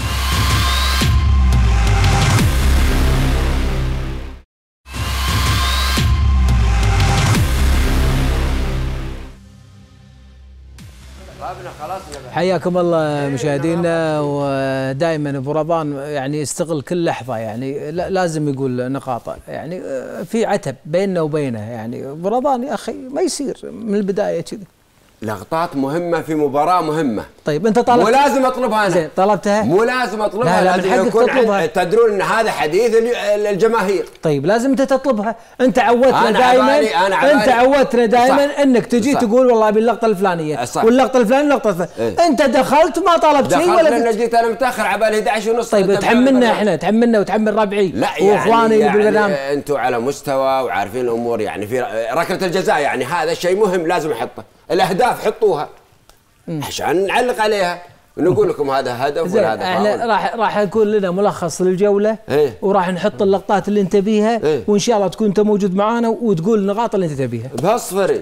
حياكم الله مشاهدينا. ودائما ابو رضوان يعني يستغل كل لحظه، يعني لازم يقول نقاطه، يعني في عتب بيننا وبينه. يعني ابو رضوان يا اخي ما يصير من البدايه كذي، لقطات مهمه في مباراه مهمه. طيب انت طلبت مو لازم اطلبها انا. زين طلبتها؟ مو لازم اطلبها، لا لازم يكون تدرون ان هذا حديث الجماهير. طيب لازم انت تطلبها، انت عودتنا دائما انت عودتنا دائما انك تجي تقول والله ابي اللقطه الفلانيه واللقطه الفلانيه واللقطه الفلانيه. انت دخلت ما طلبت شيء ولا دخلت جيت انا متاخر عبالي 11:30. طيب تحملنا احنا، تحملنا وتحمل ربعي واخواني يعني بالبرنامج. انتم على مستوى وعارفين الامور، يعني في ركله الجزاء يعني هذا شيء مهم لازم احطه. الاهداف حطوها عشان نعلق عليها ونقول لكم هذا هدف ولا هذا احنا راح يكون لنا ملخص للجوله وراح نحط اللقطات اللي انت بيها وان شاء الله تكون انت موجود معانا وتقول النقاط اللي انت تبيها بصفري.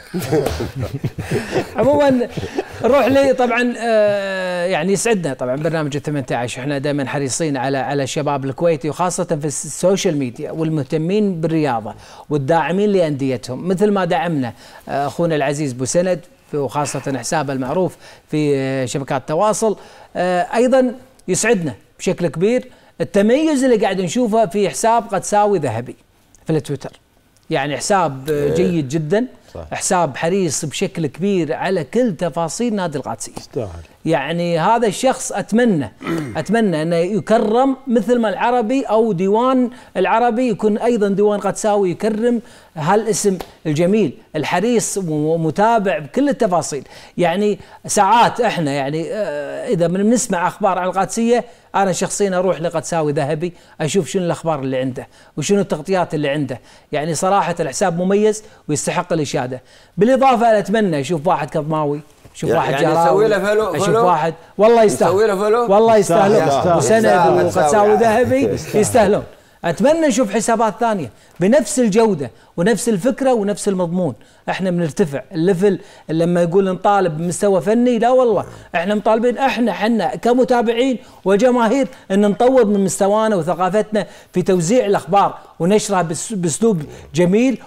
عموما نروح لي طبعا يعني يسعدنا طبعا برنامج ال18 احنا دائما حريصين على الشباب الكويتي وخاصه في السوشيال ميديا والمهتمين بالرياضه والداعمين لانديتهم، مثل ما دعمنا اخونا العزيز بوسند وخاصة حسابه المعروف في شبكات التواصل. أيضا يسعدنا بشكل كبير التميز اللي قاعد نشوفه في حساب قدساوي ذهبي في التويتر، يعني حساب جيد جدا، حساب حريص بشكل كبير على كل تفاصيل نادي القادسية. يعني هذا الشخص أتمنى أنه يكرم مثل ما العربي أو ديوان العربي يكون أيضا ديوان قدساوي يكرم هالاسم الجميل الحريص ومتابع بكل التفاصيل. يعني ساعات احنا يعني إذا بنسمع أخبار عن القادسية أنا شخصيا أروح لقدساوي ذهبي أشوف شنو الأخبار اللي عنده وشنو التغطيات اللي عنده. يعني صراحة الحساب مميز ويستحق الإشادة. بالإضافة أتمنى أشوف واحد كظماوي، شوف واحد يعني يسوي له فلو، اشوف واحد والله يستاهل، والله يستاهلون، وسند وقدساوي ذهبي يستاهلون. اتمنى نشوف حسابات ثانيه بنفس الجوده ونفس الفكره ونفس المضمون. احنا بنرتفع الليفل لما يقول نطالب بمستوى فني، لا والله احنا مطالبين احنا كمتابعين وجماهير ان نطور من مستوانا وثقافتنا في توزيع الاخبار ونشرها باسلوب جميل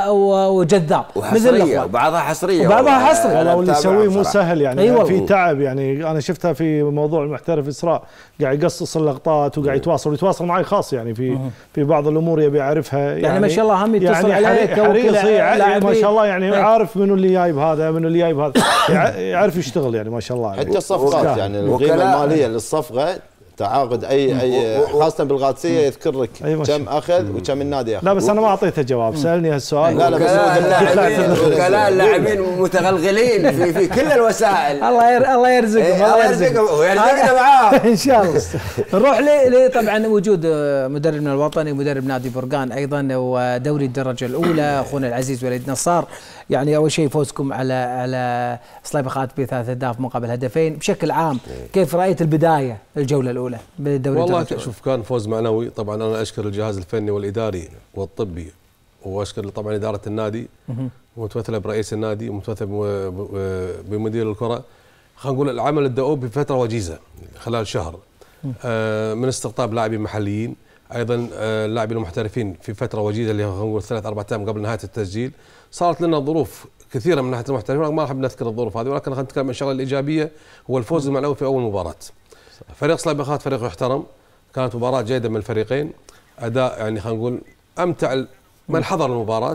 وجذاب مثل الاخبار. وبعضها حصريه والله واللي يسويه مو سهل يعني في تعب. يعني انا شفتها في موضوع المحترف اسراء قاعد يقصص اللقطات وقاعد يتواصل معي خاص يعني في بعض الامور يبي يعرفها. يعني ما شاء الله هم يتصل عليك حريص ما شاء الله، يعني عارف منو اللي جايب هذا منو اللي جايب هذا يعرف يشتغل يعني ما شاء الله. حتى الصفقات يعني القيمه الماليه للصفقه تعاقد اي خاصه بالقادسيه يذكر لك كم اخذ وكم النادي اخذ. لا بس انا ما اعطيته جواب، سالني هالسؤال. لا بس وكلاء اللاعبين متغلغلين في كل الوسائل. الله يرزقهم ويرزقنا معاه ان شاء الله. نروح لي طبعا وجود مدربنا الوطني ومدرب نادي برقان ايضا ودوري الدرجه الاولى اخونا العزيز وليد نصار. يعني اول شيء فوزكم على صليبخات ب3 أهداف مقابل هدفين. بشكل عام كيف رايت البدايه الجوله الاولى بالدوري؟ والله شوف كان فوز معنوي. طبعا انا اشكر الجهاز الفني والاداري والطبي واشكر طبعا اداره النادي ومتمثله برئيس النادي ومتمثله بمدير الكره. خلينا نقول العمل الدؤوب بفتره وجيزه خلال شهر من استقطاب لاعبين محليين، ايضا اللاعبين المحترفين في فتره وجيزه اللي خلينا نقول 3-4 ايام قبل نهايه التسجيل. صارت لنا ظروف كثيره من ناحيه المحترفين، ما احب نذكر الظروف هذه، ولكن خلينا نتكلم عن الشغله الايجابيه هو الفوز المعنوي في اول مباراه. فريق صليبخات فريق يحترم، كانت مباراه جيده من الفريقين، اداء يعني خلينا نقول امتع من حضر المباراه.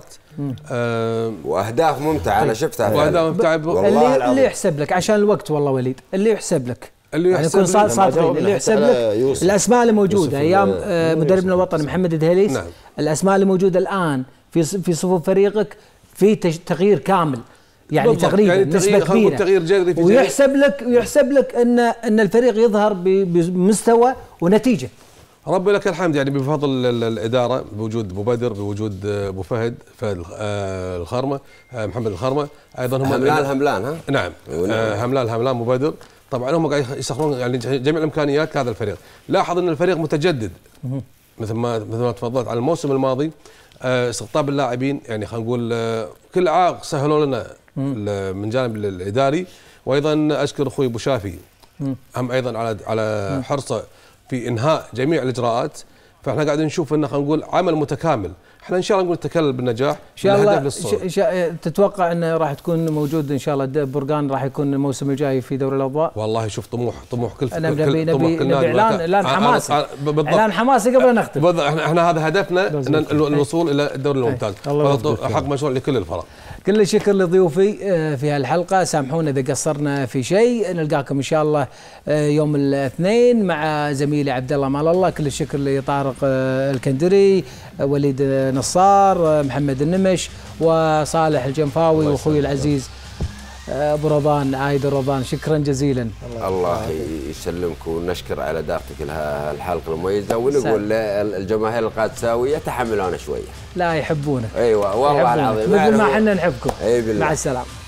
واهداف ممتعه انا شفتها، واهداف ممتعه اللي يحسب لك عشان الوقت والله وليد، اللي يحسب لك اللي يكون صادقين، اللي يحسب لك الاسماء اللي موجوده ايام مدربنا الوطني محمد الدهليس. نعم. الاسماء اللي موجوده الان في صفوف فريقك في تغيير كامل يعني تقريبا يعني نسبه كبيره، تغيير جذري ويحسب لك ان الفريق يظهر بمستوى ونتيجه. ربي لك الحمد يعني بفضل الاداره بوجود ابو بدر بوجود ابو فهد الخرمه محمد الخرمه، ايضا هم هملان ها؟ نعم هملان ابو بدر. طبعا هم قاعد يسخرون يعني جميع الامكانيات لهذا الفريق. لاحظ ان الفريق متجدد مثل ما تفضلت على الموسم الماضي. استقطاب اللاعبين يعني خلينا نقول كل عائق سهلوا لنا من جانب الاداري، وايضا اشكر اخوي ابو شافي هم ايضا على حرصه في انهاء جميع الاجراءات. فاحنا قاعدين نشوف انه خلينا نقول عمل متكامل. احنا ان شاء الله نقول نتكلل بالنجاح ان شاء الله. تتوقع انه راح تكون موجود ان شاء الله برقان راح يكون الموسم الجاي في دوري الاضواء؟ والله شوف طموح كل نبي اعلان حماسي قبل نختم. احنا هذا هدفنا الوصول الى الدوري الممتاز، حق مشروع لكل الفرق. كل الشكر لضيوفي في هالحلقة، سامحونا إذا قصرنا في شيء. نلقاكم إن شاء الله يوم الاثنين مع زميلي عبد الله مال الله. كل الشكر لطارق الكندري، وليد نصار، محمد النمش، وصالح الجنفاوي، واخوي العزيز ابو رضوان عايد الرضوان. شكرا جزيلا. الله يسلمك، ونشكر على دعوتك لها الحلقه المميزه، ونقول الجماهير القادساويه تحملونا شويه. لا يحبونك. ايوه والله العظيم مثل ما احنا نحبكم. اي بالله. مع السلامه.